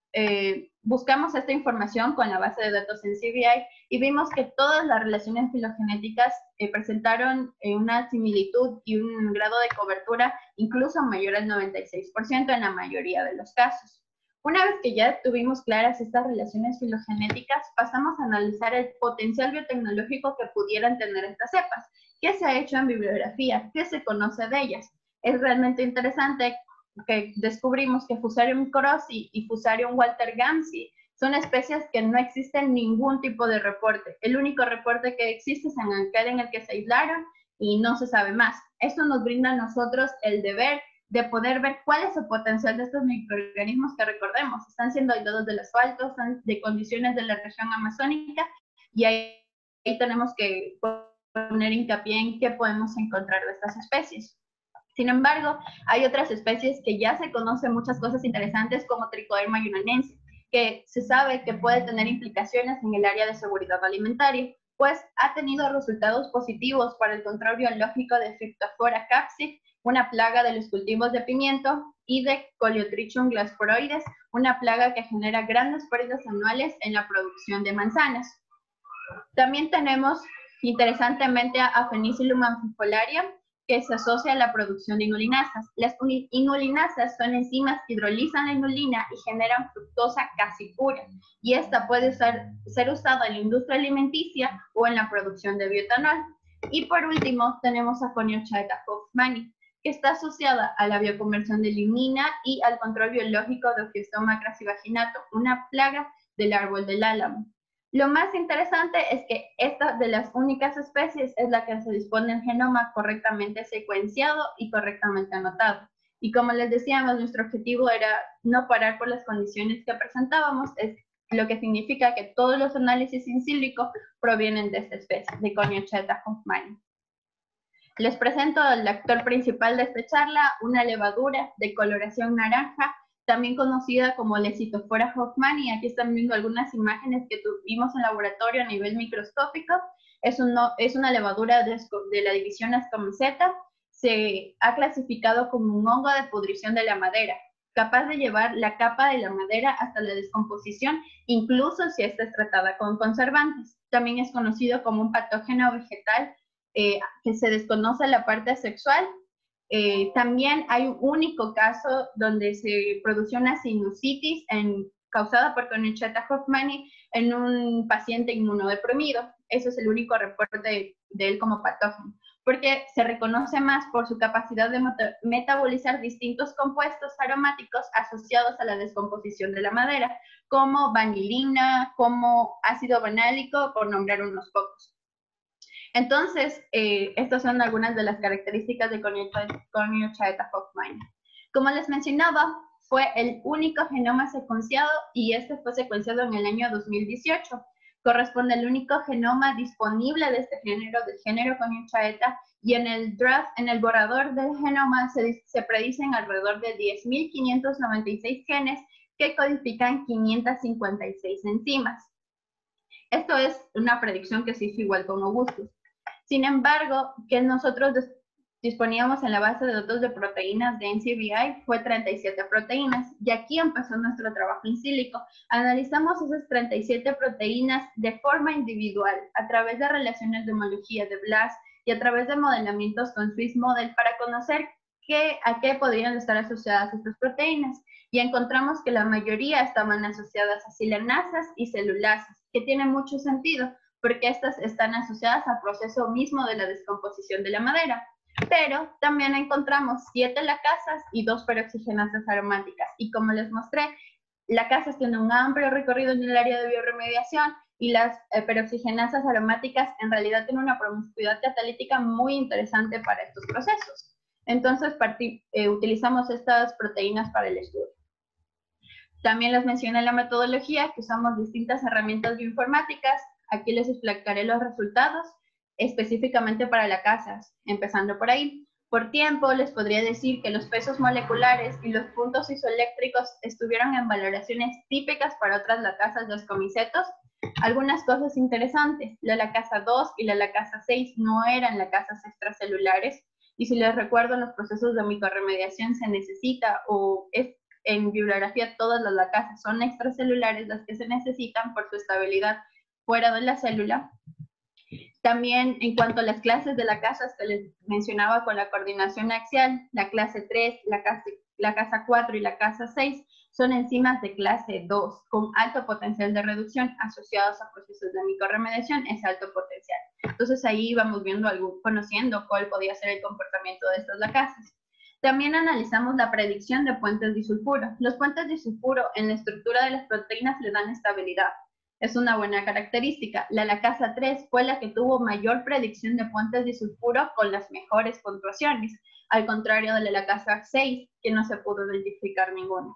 S3: eh, buscamos esta información con la base de datos en C B I y vimos que todas las relaciones filogenéticas eh, presentaron eh, una similitud y un grado de cobertura incluso mayor al noventa y seis por ciento en la mayoría de los casos. Una vez que ya tuvimos claras estas relaciones filogenéticas, pasamos a analizar el potencial biotecnológico que pudieran tener estas cepas. ¿Qué se ha hecho en bibliografía? ¿Qué se conoce de ellas? Es realmente interesante que descubrimos que Fusarium crossi y Fusarium waltergamsi son especies que no existen ningún tipo de reporte. El único reporte que existe es en aquel en el que se aislaron y no se sabe más. Esto nos brinda a nosotros el deber de poder ver cuál es el potencial de estos microorganismos que, recordemos, están siendo aislados del asfalto, están de condiciones de la región amazónica, y ahí, ahí tenemos que poner hincapié en qué podemos encontrar de estas especies. Sin embargo, hay otras especies que ya se conocen muchas cosas interesantes, como Trichoderma yunanense, que se sabe que puede tener implicaciones en el área de seguridad alimentaria, pues ha tenido resultados positivos para el control biológico de Phytophthora capsicum, una plaga de los cultivos de pimiento, y de Coleotrichum glasporoides, una plaga que genera grandes pérdidas anuales en la producción de manzanas. También tenemos, interesantemente, a Penicillium amphipholaria, que se asocia a la producción de inulinasas. Las inulinasas son enzimas que hidrolizan la inulina y generan fructosa casi pura, y esta puede usar, ser usada en la industria alimenticia o en la producción de bioetanol. Y por último, tenemos a Coniochaeta hoffmanni, que está asociada a la bioconversión de lignina y al control biológico de Ophiostoma crassivaginatum, una plaga del árbol del álamo. Lo más interesante es que esta de las únicas especies es la que se dispone en genoma correctamente secuenciado y correctamente anotado. Y como les decíamos, nuestro objetivo era no parar por las condiciones que presentábamos, es lo que significa que todos los análisis in silico provienen de esta especie, de Coniochaeta hoffmanni. Les presento al actor principal de esta charla, una levadura de coloración naranja, también conocida como Lecitophora hoffmanni. Aquí están viendo algunas imágenes que tuvimos en laboratorio a nivel microscópico. Es, un, es una levadura de, de la división Ascomyceta. Se ha clasificado como un hongo de pudrición de la madera, capaz de llevar la capa de la madera hasta la descomposición, incluso si esta es tratada con conservantes. También es conocido como un patógeno vegetal eh, que se desconoce la parte sexual. Eh, también hay un único caso donde se produjo una sinusitis en, causada por Coniochaeta hoffmanni en un paciente inmunodeprimido. Eso es el único reporte de, de él como patógeno, porque se reconoce más por su capacidad de metabolizar distintos compuestos aromáticos asociados a la descomposición de la madera, como vanilina, como ácido vanálico, por nombrar unos pocos. Entonces, eh, estas son algunas de las características de Coniochaeta hoffmanni. Como les mencionaba, fue el único genoma secuenciado, y este fue secuenciado en el año dos mil dieciocho. Corresponde al único genoma disponible de este género, del género Coniochaeta, y en el draft, en el borrador del genoma, se, se predicen alrededor de diez mil quinientos noventa y seis genes que codifican quinientas cincuenta y seis enzimas. Esto es una predicción que se hizo igual con Augustus. Sin embargo, que nosotros disponíamos en la base de datos de proteínas de N C B I fue treinta y siete proteínas, y aquí empezó nuestro trabajo in silico. Analizamos esas treinta y siete proteínas de forma individual, a través de relaciones de homología de BLAST y a través de modelamientos con Swiss Model, para conocer qué, a qué podrían estar asociadas estas proteínas. Y encontramos que la mayoría estaban asociadas a silanasas y celulasas, que tiene mucho sentido, porque estas están asociadas al proceso mismo de la descomposición de la madera. Pero también encontramos siete lacasas y dos peroxigenasas aromáticas. Y como les mostré, lacasas tienen un amplio recorrido en el área de bioremediación, y las eh, peroxigenasas aromáticas en realidad tienen una promiscuidad catalítica muy interesante para estos procesos. Entonces, partí, eh, utilizamos estas proteínas para el estudio. También les mencioné en la metodología que usamos distintas herramientas bioinformáticas. Aquí les explicaré los resultados específicamente para lacasas, empezando por ahí. Por tiempo, les podría decir que los pesos moleculares y los puntos isoeléctricos estuvieron en valoraciones típicas para otras lacasas de Ascomycetos. Algunas cosas interesantes: la lacasa dos y la lacasa seis no eran lacasas extracelulares, y si les recuerdo, en los procesos de micorremediación se necesita o es en bibliografía todas las lacasas son extracelulares, las que se necesitan por su estabilidad fuera de la célula. También en cuanto a las clases de la casa que les mencionaba con la coordinación axial, la clase tres, la casa, la casa cuatro y la casa seis son enzimas de clase dos con alto potencial de reducción asociados a procesos de micorremediación, es alto potencial. Entonces ahí vamos viendo algo, conociendo cuál podía ser el comportamiento de estas lacasas. También analizamos la predicción de puentes disulfuro. Los puentes disulfuro en la estructura de las proteínas le dan estabilidad. Es una buena característica. La lacasa tres fue la que tuvo mayor predicción de puentes disulfuro con las mejores puntuaciones, al contrario de la lacasa seis, que no se pudo identificar ninguna.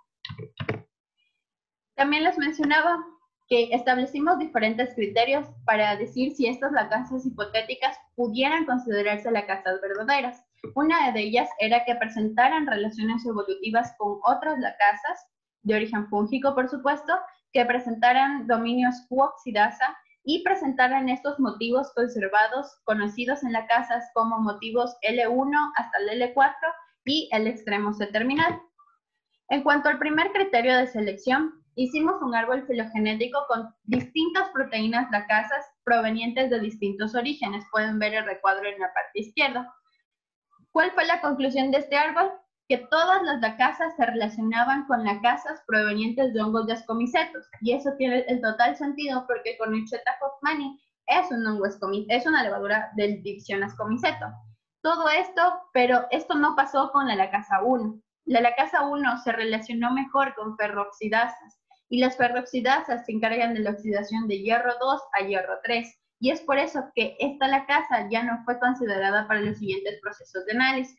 S3: También les mencionaba que establecimos diferentes criterios para decir si estas lacasas hipotéticas pudieran considerarse lacasas verdaderas. Una de ellas era que presentaran relaciones evolutivas con otras lacasas, de origen fúngico por supuesto, que presentaran dominios Q-oxidasa y presentaran estos motivos conservados conocidos en lacasas como motivos L uno hasta el L cuatro y el extremo C-terminal. En cuanto al primer criterio de selección, hicimos un árbol filogenético con distintas proteínas lacasas provenientes de distintos orígenes. Pueden ver el recuadro en la parte izquierda. ¿Cuál fue la conclusión de este árbol? Que todas las lacasas se relacionaban con lacasas provenientes de hongos de ascomicetos. Y eso tiene el total sentido porque Cornuceta hoffmanni es un hongo ascomiceto, es una levadura de división ascomiceto. Todo esto, pero esto no pasó con la lacasa uno. La lacasa uno se relacionó mejor con ferrooxidasas y las ferrooxidasas se encargan de la oxidación de hierro dos a hierro tres. Y es por eso que esta lacasa ya no fue considerada para los siguientes procesos de análisis.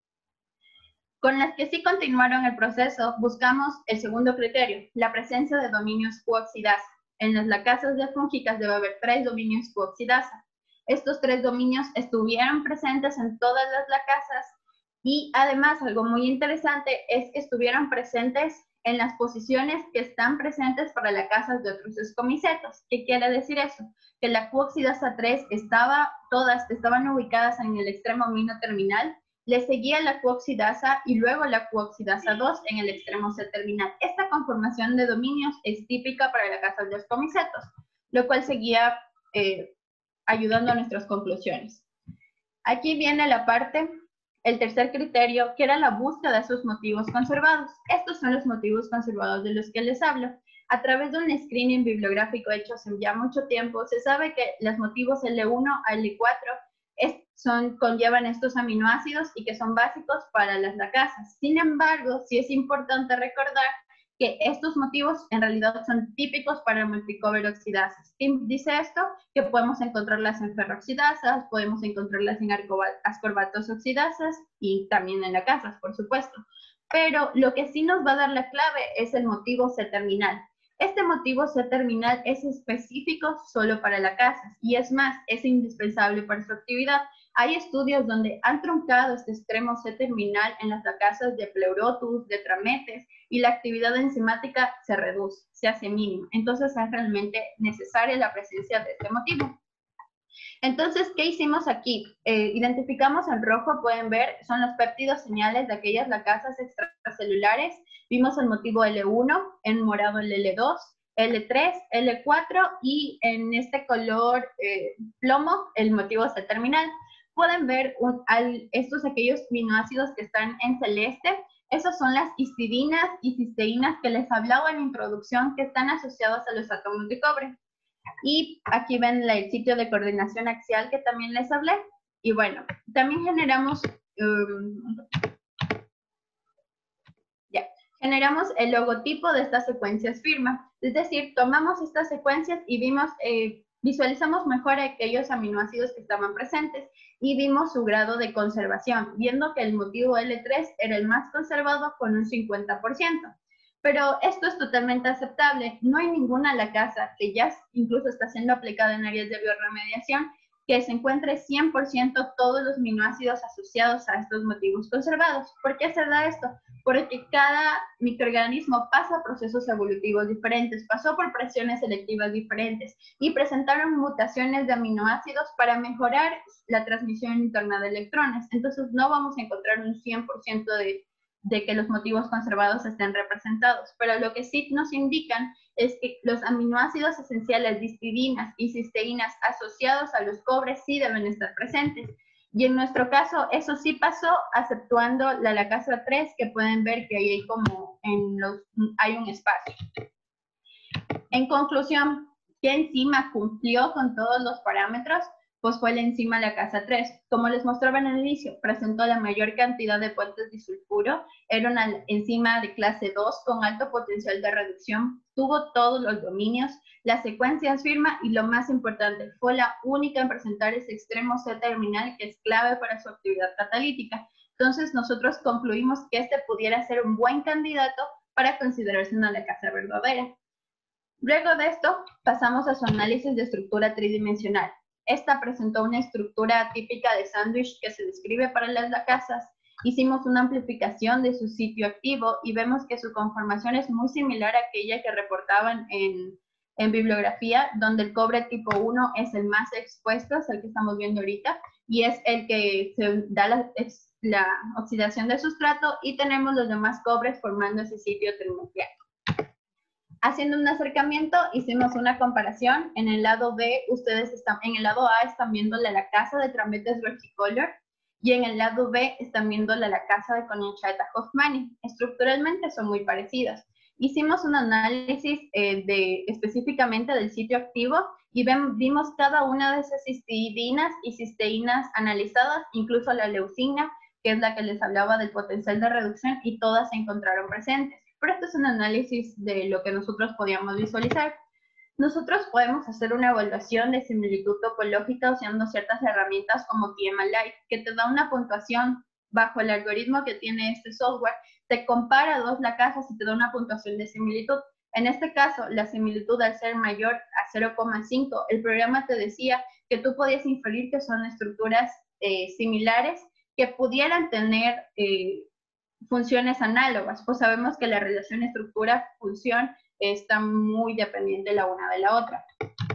S3: Con las que sí continuaron el proceso, buscamos el segundo criterio, la presencia de dominios Q-oxidasa. En las lacasas fúngicas debe haber tres dominios Q-oxidasa. Estos tres dominios estuvieron presentes en todas las lacasas y además algo muy interesante es que estuvieron presentes en las posiciones que están presentes para lacasas de otros ascomicetos. ¿Qué quiere decir eso? Que la Q-oxidasa tres estaba, todas estaban ubicadas en el extremo amino-terminal, le seguía la Q-oxidasa y luego la Q-oxidasa dos en el extremo C-terminal. Esta conformación de dominios es típica para lacasas de ascomicetos, lo cual seguía eh, ayudando a nuestras conclusiones. Aquí viene la parte, el tercer criterio, que era la búsqueda de esos motivos conservados. Estos son los motivos conservados de los que les hablo. A través de un screening bibliográfico hecho hace ya mucho tiempo, se sabe que los motivos L uno a L cuatro es, son, conllevan estos aminoácidos y que son básicos para las lacasas. Sin embargo, sí es importante recordar que estos motivos en realidad son típicos para multicover oxidasas. ¿Qué dice esto? Que podemos encontrarlas en ferrooxidasas, podemos encontrarlas en ascorbatos oxidasas y también en lacasas, por supuesto. Pero lo que sí nos va a dar la clave es el motivo C-terminal. Este motivo C-terminal es específico solo para lacasas y es más, es indispensable para su actividad. Hay estudios donde han truncado este extremo C-terminal en las lacasas de Pleurotus, de Trametes, y la actividad enzimática se reduce, se hace mínima. Entonces es realmente necesaria la presencia de este motivo. Entonces, ¿qué hicimos aquí? Eh, identificamos en rojo, pueden ver, son los péptidos señales de aquellas lacasas extracelulares. Vimos el motivo L uno, en morado el L dos, L tres, L cuatro y en este color eh, plomo el motivo C-terminal. Pueden ver un, al, estos aquellos aminoácidos que están en celeste. Esas son las histidinas y cisteínas que les hablaba en la introducción que están asociados a los átomos de cobre. Y aquí ven el sitio de coordinación axial que también les hablé. Y bueno, también generamos, um, ya, generamos el logotipo de estas secuencias firma. Es decir, tomamos estas secuencias y vimos, eh, visualizamos mejor aquellos aminoácidos que estaban presentes y vimos su grado de conservación, viendo que el motivo L tres era el más conservado con un cincuenta por ciento. Pero esto es totalmente aceptable. No hay ninguna lacasa que ya incluso está siendo aplicada en áreas de bioremediación que se encuentre cien por ciento todos los aminoácidos asociados a estos motivos conservados. ¿Por qué se da esto? Porque cada microorganismo pasa procesos evolutivos diferentes, pasó por presiones selectivas diferentes y presentaron mutaciones de aminoácidos para mejorar la transmisión interna de electrones. Entonces no vamos a encontrar un cien por ciento de de que los motivos conservados estén representados, pero lo que sí nos indican es que los aminoácidos esenciales de histidinas y cisteínas asociados a los cobres sí deben estar presentes. Y en nuestro caso, eso sí pasó, aceptando la lacasa tres, que pueden ver que ahí hay como en los, hay un espacio. En conclusión, ¿qué enzima cumplió con todos los parámetros? Pues fue la enzima lacasa tres. Como les mostraba en el inicio, presentó la mayor cantidad de puentes disulfuro, era una enzima de clase dos con alto potencial de reducción, tuvo todos los dominios, la secuencia es firma y lo más importante, fue la única en presentar ese extremo C terminal que es clave para su actividad catalítica. Entonces nosotros concluimos que este pudiera ser un buen candidato para considerarse una lacasa verdadera. Luego de esto, pasamos a su análisis de estructura tridimensional. Esta presentó una estructura típica de sándwich que se describe para las lacasas. Hicimos una amplificación de su sitio activo y vemos que su conformación es muy similar a aquella que reportaban en, en bibliografía, donde el cobre tipo uno es el más expuesto, es el que estamos viendo ahorita, y es el que se da la, la oxidación del sustrato, y tenemos los demás cobres formando ese sitio trinuclear. Haciendo un acercamiento, hicimos una comparación. En el lado B, ustedes están, en el lado A están viendo la lacasa de Trametes versicolor, y en el lado B están viendo la lacasa de Koninchata-Hofmanni. Estructuralmente son muy parecidas. Hicimos un análisis eh, de, específicamente del sitio activo, y ven, vimos cada una de esas histidinas y cisteínas analizadas, incluso la leucina, que es la que les hablaba del potencial de reducción, y todas se encontraron presentes. Pero esto es un análisis de lo que nosotros podíamos visualizar. Nosotros podemos hacer una evaluación de similitud topológica usando ciertas herramientas como T M L I, que te da una puntuación bajo el algoritmo que tiene este software, te compara dos lacasas y te da una puntuación de similitud. En este caso, la similitud al ser mayor a cero coma cinco, el programa te decía que tú podías inferir que son estructuras eh, similares que pudieran tener eh, funciones análogas, pues sabemos que la relación estructura-función está muy dependiente la una de la otra.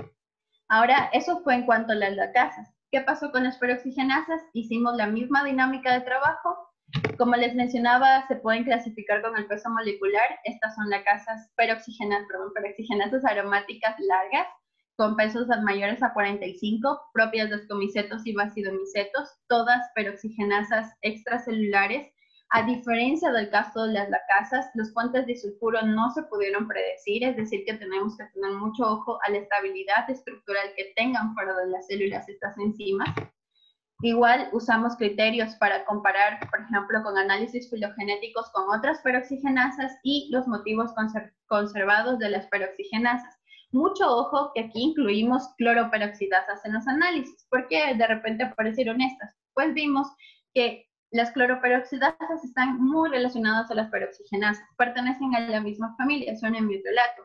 S3: Ahora, eso fue en cuanto a las lacasas. ¿Qué pasó con las peroxigenasas? Hicimos la misma dinámica de trabajo. Como les mencionaba, se pueden clasificar con el peso molecular. Estas son lacasas peroxigenas, perdón, peroxigenasas aromáticas largas, con pesos mayores a cuarenta y cinco, propias de ascomicetos y bacidomicetos, todas peroxigenasas extracelulares. A diferencia del caso de las lacasas, los puentes disulfuro no se pudieron predecir, es decir, que tenemos que tener mucho ojo a la estabilidad estructural que tengan fuera de las células estas enzimas. Igual usamos criterios para comparar, por ejemplo, con análisis filogenéticos con otras peroxigenasas y los motivos conser conservados de las peroxigenasas. Mucho ojo que aquí incluimos cloroperoxidasas en los análisis. ¿Por qué de repente aparecieron estas? Pues vimos que las cloroperoxidasas están muy relacionadas a las peroxigenasas, pertenecen a la misma familia, son emiotolato,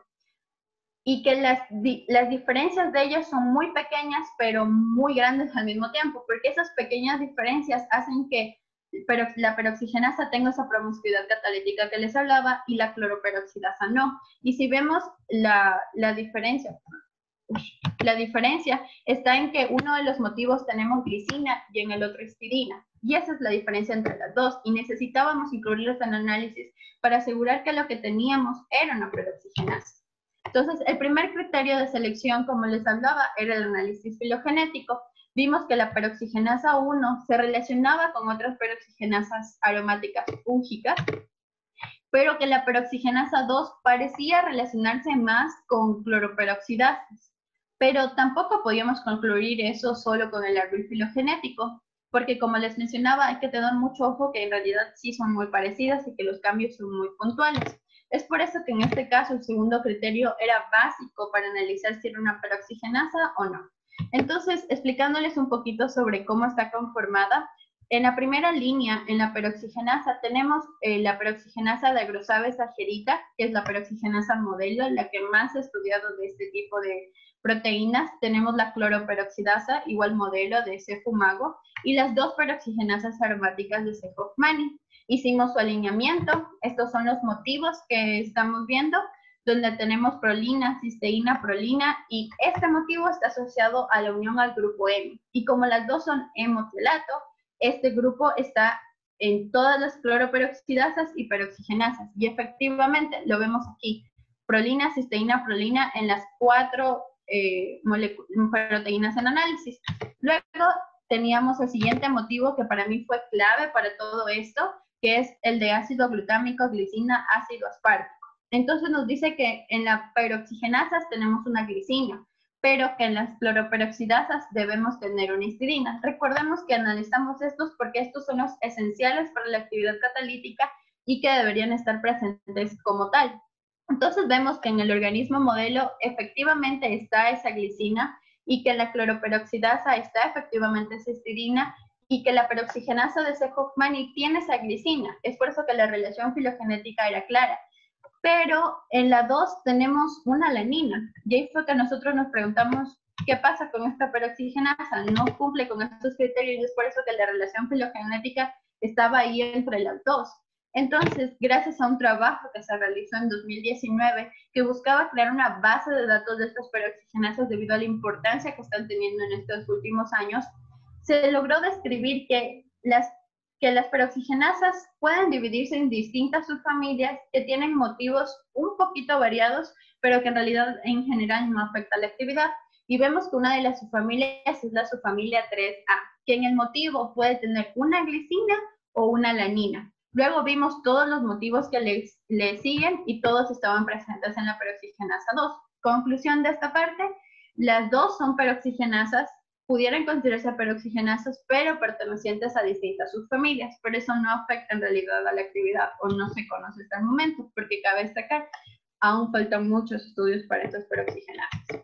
S3: y que las, di las diferencias de ellas son muy pequeñas, pero muy grandes al mismo tiempo, porque esas pequeñas diferencias hacen que pero la peroxigenasa tenga esa promiscuidad catalítica que les hablaba y la cloroperoxidasa no. Y si vemos la, la diferencia, la diferencia está en que uno de los motivos tenemos glicina y en el otro histidina. Y esa es la diferencia entre las dos. Y necesitábamos incluirlos en el análisis para asegurar que lo que teníamos era una peroxigenasa. Entonces, el primer criterio de selección, como les hablaba, era el análisis filogenético. Vimos que la peroxigenasa uno se relacionaba con otras peroxigenasas aromáticas fúngicas, pero que la peroxigenasa dos parecía relacionarse más con cloroperoxidasas. Pero tampoco podíamos concluir eso solo con el árbol filogenético, porque como les mencionaba, hay que tener mucho ojo que en realidad sí son muy parecidas y que los cambios son muy puntuales. Es por eso que en este caso el segundo criterio era básico para analizar si era una peroxigenasa o no. Entonces, explicándoles un poquito sobre cómo está conformada, en la primera línea, en la peroxigenasa, tenemos eh, la peroxigenasa de Agrosave sagerita, que es la peroxigenasa modelo, la que más he estudiado de este tipo de proteínas. Tenemos la cloroperoxidasa, igual modelo de C. fumago, y las dos peroxigenasas aromáticas de C. Hofmanni. Hicimos su alineamiento. Estos son los motivos que estamos viendo, donde tenemos prolina, cisteína, prolina, y este motivo está asociado a la unión al grupo hemo. Y como las dos son hemotelato, este grupo está en todas las cloroperoxidasas y peroxigenasas. Y efectivamente, lo vemos aquí, prolina, cisteína, prolina en las cuatro eh, proteínas en análisis. Luego teníamos el siguiente motivo que para mí fue clave para todo esto, que es el de ácido glutámico, glicina, ácido aspartico. Entonces nos dice que en las peroxigenasas tenemos una glicina, pero que en las cloroperoxidasas debemos tener una histidina. Recordemos que analizamos estos porque estos son los esenciales para la actividad catalítica y que deberían estar presentes como tal. Entonces vemos que en el organismo modelo efectivamente está esa glicina y que en la cloroperoxidasa está efectivamente esa histidina y que la peroxigenasa de C-Hoffmann tiene esa glicina. Es por eso que la relación filogenética era clara. Pero en la dos tenemos una alanina. Y ahí fue que nosotros nos preguntamos, ¿qué pasa con esta peroxigenasa? No cumple con estos criterios y es por eso que la relación filogenética estaba ahí entre las dos. Entonces, gracias a un trabajo que se realizó en dos mil diecinueve, que buscaba crear una base de datos de estas peroxigenasas debido a la importancia que están teniendo en estos últimos años, se logró describir que las que las peroxigenasas pueden dividirse en distintas subfamilias que tienen motivos un poquito variados, pero que en realidad en general no afecta la actividad. Y vemos que una de las subfamilias es la subfamilia tres A, que en el motivo puede tener una glicina o una alanina. Luego vimos todos los motivos que le, le siguen y todos estaban presentes en la peroxigenasa dos. Conclusión de esta parte, las dos son peroxigenasas, pudieran considerarse peroxigenasas, pero pertenecientes a distintas subfamilias. Por eso no afecta en realidad a la actividad o no se conoce hasta el momento, porque cabe destacar, aún faltan muchos estudios para estas peroxigenasas.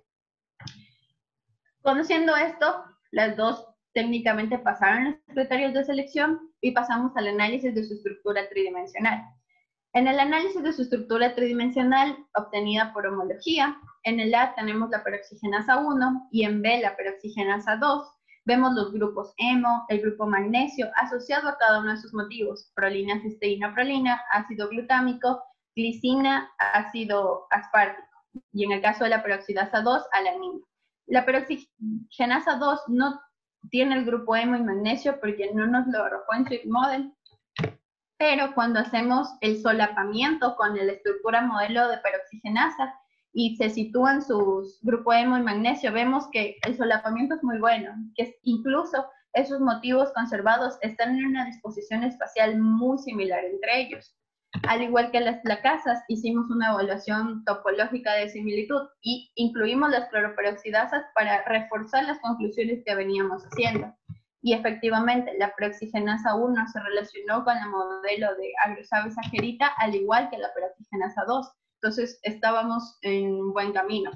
S3: Conociendo esto, las dos técnicamente pasaron los criterios de selección y pasamos al análisis de su estructura tridimensional. En el análisis de su estructura tridimensional obtenida por homología, en el A tenemos la peroxigenasa uno y en B la peroxigenasa dos. Vemos los grupos hemo, el grupo magnesio, asociado a cada uno de sus motivos, prolina, cisteína, prolina, ácido glutámico, glicina, ácido aspartico. Y en el caso de la peroxidasa dos, alanina. La peroxigenasa dos no tiene el grupo hemo y magnesio porque no nos lo arrojó en su model. Pero cuando hacemos el solapamiento con la estructura modelo de peroxigenasa y se sitúan sus grupos hemo y magnesio, vemos que el solapamiento es muy bueno, que incluso esos motivos conservados están en una disposición espacial muy similar entre ellos. Al igual que las placasas, hicimos una evaluación topológica de similitud y incluimos las cloroperoxidasas para reforzar las conclusiones que veníamos haciendo. Y efectivamente, la peroxigenasa uno se relacionó con el modelo de Agrosave sagerita, al igual que la peroxigenasa dos. Entonces, estábamos en buen camino.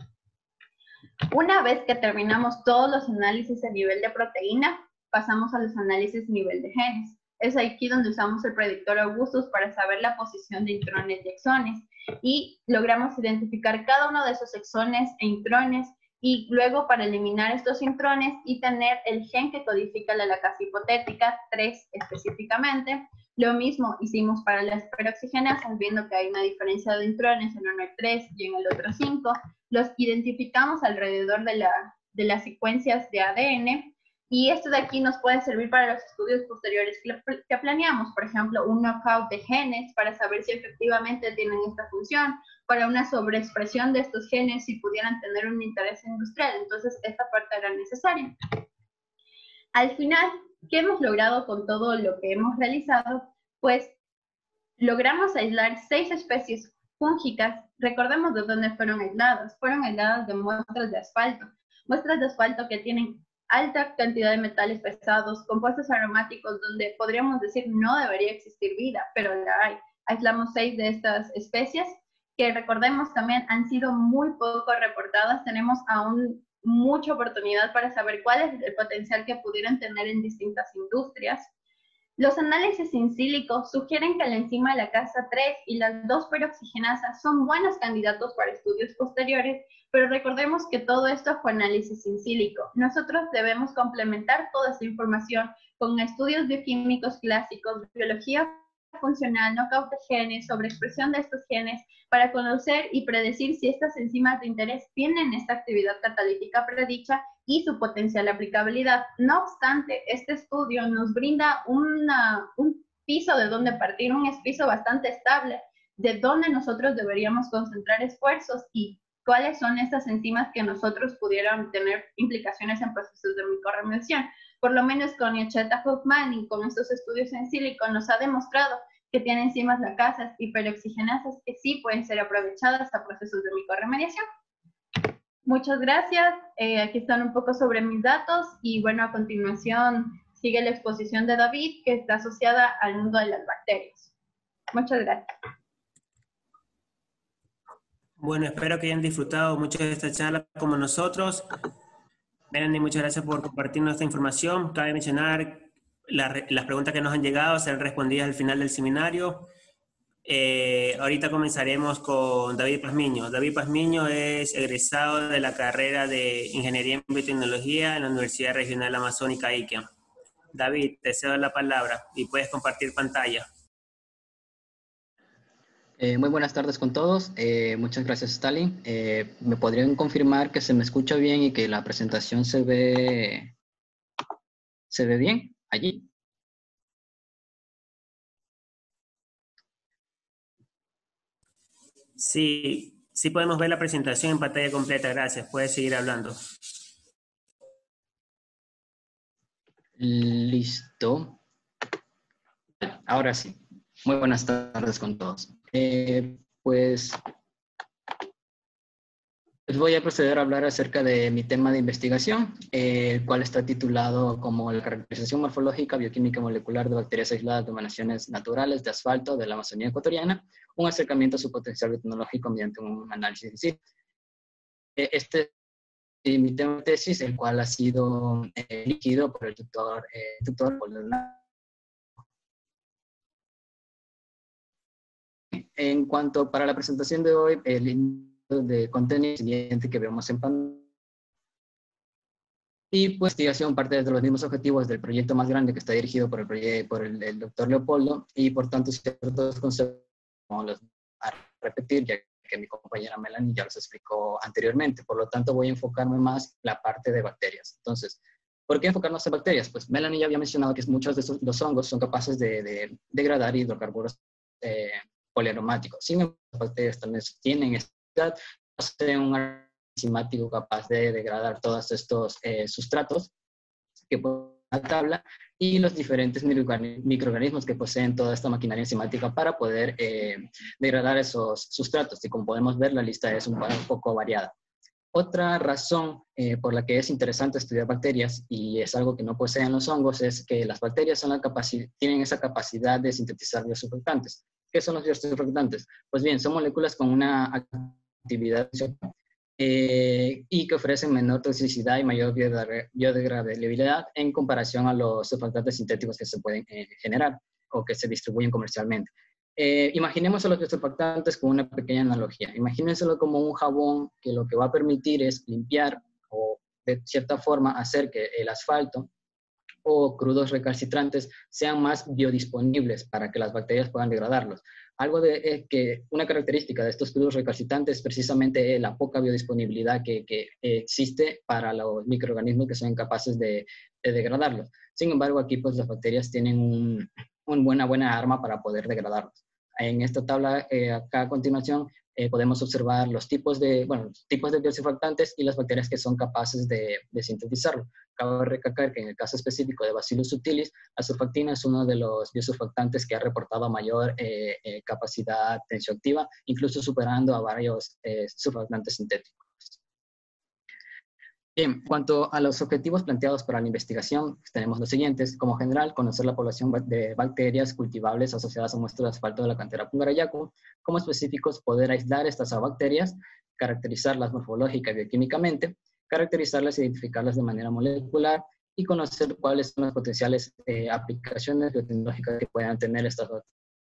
S3: Una vez que terminamos todos los análisis a nivel de proteína, pasamos a los análisis a nivel de genes. Es aquí donde usamos el predictor Augustus para saber la posición de intrones y exones. Y logramos identificar cada uno de esos exones e intrones y luego para eliminar estos intrones y tener el gen que codifica la lacasa hipotética, tres específicamente. Lo mismo hicimos para las peroxigenasas, viendo que hay una diferencia de intrones en uno hay tres y en el otro cinco. Los identificamos alrededor de, la, de las secuencias de A D N y esto de aquí nos puede servir para los estudios posteriores que, que planeamos. Por ejemplo, un knockout de genes para saber si efectivamente tienen esta función, para una sobreexpresión de estos genes si pudieran tener un interés industrial. Entonces, esta parte era necesaria. Al final, ¿qué hemos logrado con todo lo que hemos realizado? Pues logramos aislar seis especies fúngicas. Recordemos de dónde fueron aisladas. Fueron aisladas de muestras de asfalto. Muestras de asfalto que tienen alta cantidad de metales pesados, compuestos aromáticos, donde podríamos decir no debería existir vida, pero la hay. Aislamos seis de estas especies, que recordemos también han sido muy poco reportadas. Tenemos aún mucha oportunidad para saber cuál es el potencial que pudieran tener en distintas industrias. Los análisis in sílico sugieren que la enzima lacasa tres y las dos peroxigenasas son buenos candidatos para estudios posteriores, pero recordemos que todo esto fue análisis in sílico. Nosotros debemos complementar toda esta información con estudios bioquímicos clásicos, biología funcional, knockout de genes, sobreexpresión de estos genes, para conocer y predecir si estas enzimas de interés tienen esta actividad catalítica predicha y su potencial aplicabilidad. No obstante, este estudio nos brinda una, un piso de donde partir, un piso bastante estable, de dónde nosotros deberíamos concentrar esfuerzos y cuáles son estas enzimas que nosotros pudieran tener implicaciones en procesos de micorremediación. Por lo menos con Yocheta Huffman y con estos estudios en sílico nos ha demostrado que tiene enzimas lacasas hiperoxigenasas que sí pueden ser aprovechadas a procesos de micorremediación. Muchas gracias. Eh, aquí están un poco sobre mis datos y bueno, a continuación sigue la exposición de David, que está asociada al mundo de las bacterias. Muchas gracias.
S1: Bueno, espero que hayan disfrutado mucho de esta charla como nosotros. Melanie, muchas gracias por compartirnos esta información. Cabe mencionar la, las preguntas que nos han llegado serán respondidas al final del seminario. Eh, ahorita comenzaremos con David Pazmiño. David Pazmiño es egresado de la carrera de Ingeniería en Biotecnología en la Universidad Regional Amazónica Iquia. David, te cedo la palabra y puedes compartir pantalla.
S4: Eh, muy buenas tardes con todos. Eh, muchas gracias, Stalin. Eh, ¿Me podrían confirmar que se me escucha bien y que la presentación se ve, se ve bien allí?
S1: Sí, sí podemos ver la presentación en pantalla completa. Gracias. Puedes seguir hablando.
S4: Listo. Ahora sí. Muy buenas tardes con todos. Eh, pues les voy a proceder a hablar acerca de mi tema de investigación, eh, el cual está titulado como la caracterización morfológica, bioquímica molecular de bacterias aisladas de emanaciones naturales de asfalto de la Amazonía ecuatoriana, un acercamiento a su potencial biotecnológico mediante un análisis in situ. Eh, este es mi tema de tesis, el cual ha sido eh, elegido por el tutor, eh, tutor En cuanto para la presentación de hoy, el de contenido siguiente que vemos en pantalla. Y pues investigación parte de los mismos objetivos del proyecto más grande que está dirigido por el, proyecto, por el, el doctor Leopoldo, y por tanto ciertos conceptos como los a repetir, ya que mi compañera Melanie ya los explicó anteriormente. Por lo tanto, voy a enfocarme más en la parte de bacterias. Entonces, ¿por qué enfocarnos en bacterias? Pues Melanie ya había mencionado que muchos de esos, los hongos son capaces de, de degradar hidrocarburos eh, poliaromáticos. Sin embargo, las bacterias también tienen esta poseen un enzimático capaz de degradar todos estos eh, sustratos que poseen la tabla y los diferentes microorganismos que poseen toda esta maquinaria enzimática para poder eh, degradar esos sustratos. Y como podemos ver, la lista es un, un poco variada. Otra razón eh, por la que es interesante estudiar bacterias, y es algo que no poseen los hongos, es que las bacterias son la tienen esa capacidad de sintetizar biosurfactantes. ¿Qué son los biosurfactantes? Pues bien, son moléculas con una actividad eh, y que ofrecen menor toxicidad y mayor biodegradabilidad en comparación a los surfactantes sintéticos que se pueden eh, generar o que se distribuyen comercialmente. Eh, imaginemos a los biosurfactantes con una pequeña analogía. Imagínenselo como un jabón que lo que va a permitir es limpiar o de cierta forma hacer que el asfalto o crudos recalcitrantes sean más biodisponibles para que las bacterias puedan degradarlos. Algo de eh, que una característica de estos crudos recalcitrantes es precisamente la poca biodisponibilidad que, que existe para los microorganismos que son incapaces de, de degradarlos. Sin embargo, aquí pues las bacterias tienen un, un buena, buena arma para poder degradarlos. En esta tabla, eh, acá a continuación, eh, podemos observar los tipos de, bueno, los tipos de biosurfactantes y las bacterias que son capaces de, de sintetizarlo. Cabe recalcar que en el caso específico de Bacillus subtilis, la surfactina es uno de los biosurfactantes que ha reportado mayor eh, eh, capacidad tensioactiva, incluso superando a varios eh, surfactantes sintéticos. Bien, en cuanto a los objetivos planteados para la investigación, tenemos los siguientes. Como general, conocer la población de bacterias cultivables asociadas a muestras de asfalto de la cantera Pungarayacu. Como específicos, poder aislar estas bacterias, caracterizarlas morfológica y bioquímicamente, caracterizarlas e identificarlas de manera molecular y conocer cuáles son las potenciales eh, aplicaciones biotecnológicas que puedan tener estas bacterias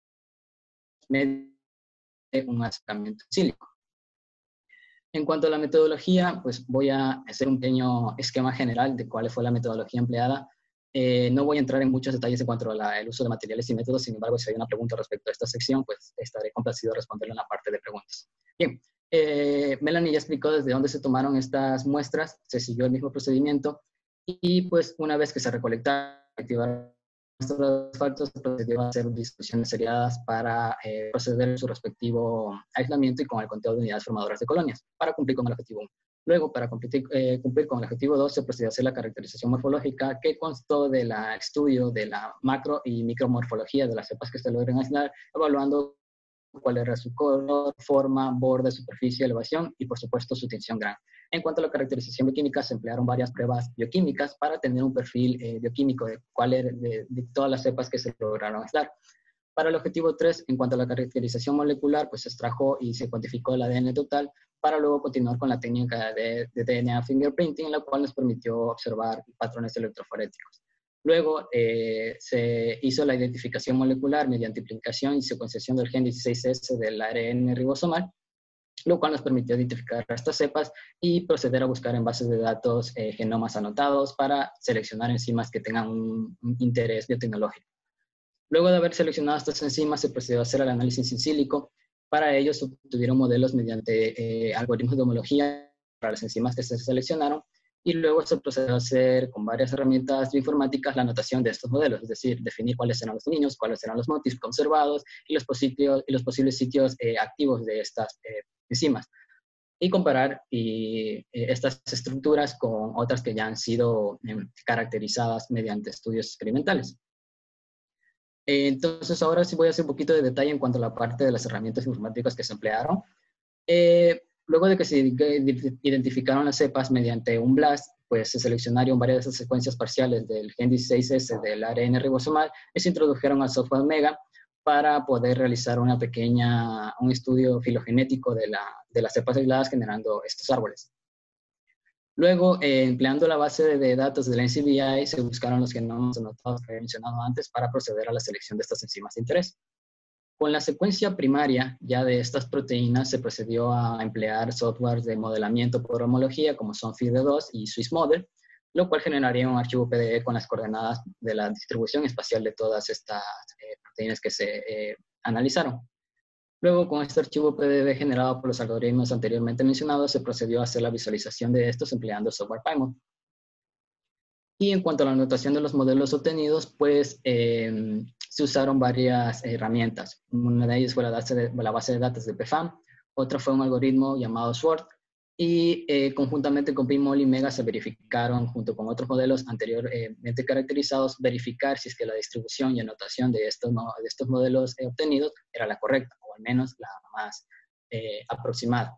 S4: mediante un acercamiento sílico. En cuanto a la metodología, pues voy a hacer un pequeño esquema general de cuál fue la metodología empleada. Eh, no voy a entrar en muchos detalles en cuanto al uso de materiales y métodos, sin embargo, si hay una pregunta respecto a esta sección, pues estaré complacido de responderla en la parte de preguntas. Bien, eh, Melanie ya explicó desde dónde se tomaron estas muestras, se siguió el mismo procedimiento y pues una vez que se recolectaron, activaron estos asfaltos se procedió a hacer discusiones seriadas para eh, proceder en su respectivo aislamiento y con el conteo de unidades formadoras de colonias, para cumplir con el objetivo uno. Luego, para cumplir, eh, cumplir con el objetivo dos, se procedió a hacer la caracterización morfológica, que constó del estudio de la macro y micromorfología de las cepas que se logran aislar, evaluando cuál era su color, forma, borde, superficie, elevación y, por supuesto, su tensión gran. En cuanto a la caracterización bioquímica, se emplearon varias pruebas bioquímicas para tener un perfil eh, bioquímico de, cuál era, de, de todas las cepas que se lograron aislar. Para el objetivo tres, en cuanto a la caracterización molecular, pues se extrajo y se cuantificó el A D N total, para luego continuar con la técnica de, de D N A fingerprinting, la cual nos permitió observar patrones electroforéticos. Luego eh, se hizo la identificación molecular mediante implicación y secuenciación del gen dieciséis ese del A R N ribosomal, lo cual nos permitió identificar estas cepas y proceder a buscar en bases de datos eh, genomas anotados para seleccionar enzimas que tengan un, un interés biotecnológico. Luego de haber seleccionado estas enzimas, se procedió a hacer el análisis in sílico. Para ello, se obtuvieron modelos mediante eh, algoritmos de homología para las enzimas que se seleccionaron, y luego se procedió a hacer con varias herramientas informáticas la anotación de estos modelos, es decir, definir cuáles eran los dominios, cuáles eran los motifs conservados y los, y los posibles sitios eh, activos de estas eh, enzimas, y comparar y, eh, estas estructuras con otras que ya han sido eh, caracterizadas mediante estudios experimentales. Eh, entonces, ahora sí voy a hacer un poquito de detalle en cuanto a la parte de las herramientas informáticas que se emplearon. Eh, Luego de que se identificaron las cepas mediante un BLAST, pues se seleccionaron varias de esas secuencias parciales del gen dieciséis ese del A R N ribosomal y se introdujeron al software Omega para poder realizar una pequeña, un estudio filogenético de, la, de las cepas aisladas generando estos árboles. Luego, eh, empleando la base de datos del N C B I, se buscaron los genomas anotados que había mencionado antes para proceder a la selección de estas enzimas de interés. Con la secuencia primaria ya de estas proteínas se procedió a emplear softwares de modelamiento por homología como son F I D E dos y Swiss Model, lo cual generaría un archivo P D E con las coordenadas de la distribución espacial de todas estas eh, proteínas que se eh, analizaron. Luego, con este archivo P D B generado por los algoritmos anteriormente mencionados, se procedió a hacer la visualización de estos empleando software PyMod. Y en cuanto a la anotación de los modelos obtenidos, pues eh, se usaron varias herramientas. Una de ellas fue la base de, la base de datos de P F A M, otra fue un algoritmo llamado SWORD, y eh, conjuntamente con PyMol y Mega se verificaron, junto con otros modelos anteriormente caracterizados, verificar si es que la distribución y anotación de estos, de estos modelos eh, obtenidos era la correcta, o al menos la más eh, aproximada.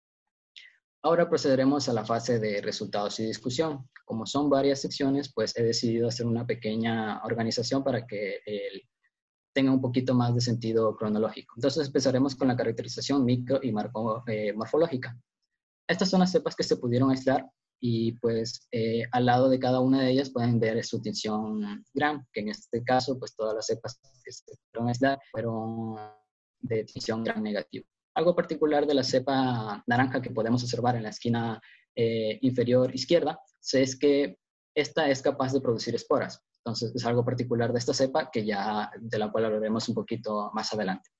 S4: Ahora procederemos a la fase de resultados y discusión. Como son varias secciones, pues he decidido hacer una pequeña organización para que eh, tenga un poquito más de sentido cronológico. Entonces empezaremos con la caracterización micro y marco, eh, morfológica. Estas son las cepas que se pudieron aislar y pues eh, al lado de cada una de ellas pueden ver su tensión gram, que en este caso pues todas las cepas que se pudieron aislar fueron de tensión gram negativo. Algo particular de la cepa naranja que podemos observar en la esquina eh, inferior izquierda es que esta es capaz de producir esporas. Entonces es algo particular de esta cepa que ya, de la cual hablaremos un poquito más adelante.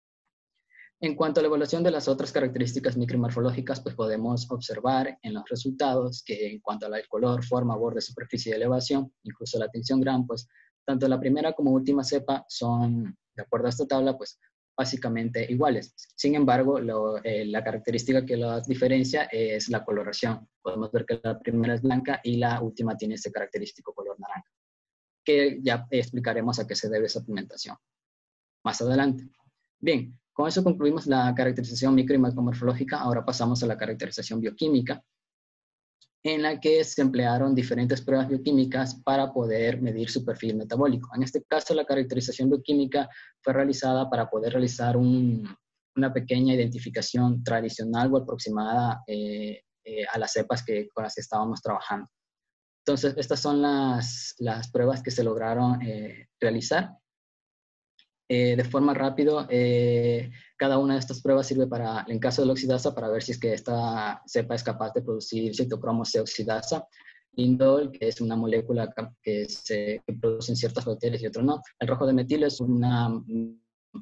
S4: En cuanto a la evaluación de las otras características micromorfológicas, pues podemos observar en los resultados que en cuanto al color, forma, borde, superficie y elevación, incluso la tensión gram, pues tanto la primera como última cepa son, de acuerdo a esta tabla, pues básicamente iguales. Sin embargo, lo, eh, la característica que las diferencia es la coloración. Podemos ver que la primera es blanca y la última tiene este característico color naranja, que ya explicaremos a qué se debe esa pigmentación más adelante. Bien, con eso concluimos la caracterización micro y macromorfológica. Ahora pasamos a la caracterización bioquímica, en la que se emplearon diferentes pruebas bioquímicas para poder medir su perfil metabólico. En este caso, la caracterización bioquímica fue realizada para poder realizar un, una pequeña identificación tradicional o aproximada eh, eh, a las cepas que, con las que estábamos trabajando. Entonces, estas son las, las pruebas que se lograron eh, realizar. Eh, de forma rápida, eh, cada una de estas pruebas sirve para, en caso de la oxidasa, para ver si es que esta cepa es capaz de producir citocromo C oxidasa, indol, que es una molécula que se que produce en ciertas bacterias y otras no. El rojo de metilo es una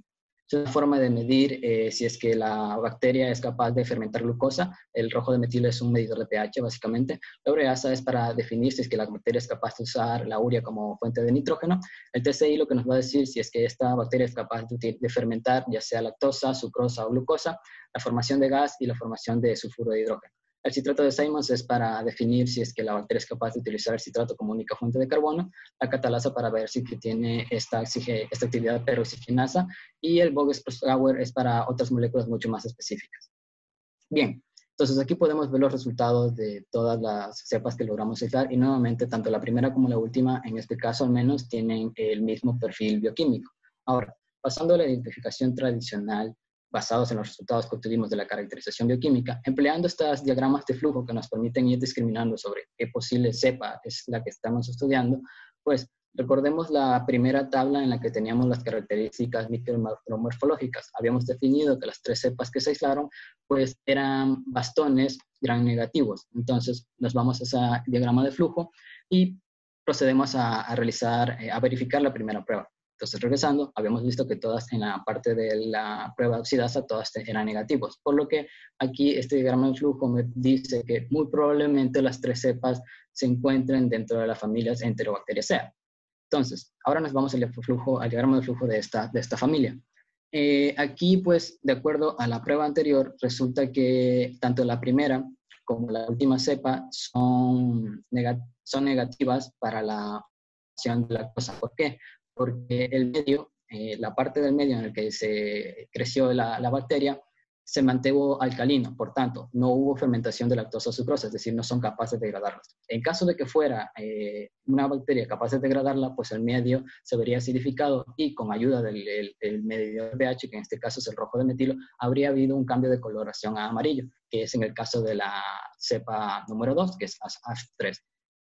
S4: Es una forma de medir eh, si es que la bacteria es capaz de fermentar glucosa. El rojo de metilo es un medidor de pH, básicamente. La ureasa es para definir si es que la bacteria es capaz de usar la urea como fuente de nitrógeno. El T C I lo que nos va a decir si es que esta bacteria es capaz de, de fermentar ya sea lactosa, sucrosa o glucosa, la formación de gas y la formación de sulfuro de hidrógeno. El citrato de Simmons es para definir si es que la bacteria es capaz de utilizar el citrato como única fuente de carbono, la catalasa para ver si que tiene esta, esta actividad peroxigenasa, y el Voges-Proskauer es para otras moléculas mucho más específicas. Bien, entonces aquí podemos ver los resultados de todas las cepas que logramos aislar, y nuevamente tanto la primera como la última, en este caso al menos, tienen el mismo perfil bioquímico. Ahora, pasando a la identificación tradicional, basados en los resultados que obtuvimos de la caracterización bioquímica, empleando estos diagramas de flujo que nos permiten ir discriminando sobre qué posible cepa es la que estamos estudiando, pues recordemos la primera tabla en la que teníamos las características micromorfológicas. Habíamos definido que las tres cepas que se aislaron pues eran bastones gram negativos. Entonces nos vamos a ese diagrama de flujo y procedemos a, a realizar, a verificar la primera prueba. Entonces, regresando, habíamos visto que todas en la parte de la prueba de oxidasa, todas eran negativos. Por lo que aquí este diagrama de flujo me dice que muy probablemente las tres cepas se encuentren dentro de las familias Enterobacteriaceae. Entonces, ahora nos vamos al, flujo, al diagrama de flujo de esta, de esta familia. Eh, aquí, pues, de acuerdo a la prueba anterior, resulta que tanto la primera como la última cepa son, negat son negativas para la formación de lactosa. ¿Por qué? Porque el medio, eh, la parte del medio en el que se creció la, la bacteria, se mantuvo alcalino, por tanto, no hubo fermentación de lactosa o sucrosa, es decir, no son capaces de degradarlas. En caso de que fuera eh, una bacteria capaz de degradarla, pues el medio se vería acidificado y con ayuda del el, el medidor de pH, que en este caso es el rojo de metilo, habría habido un cambio de coloración a amarillo, que es en el caso de la cepa número dos, que es A S H tres.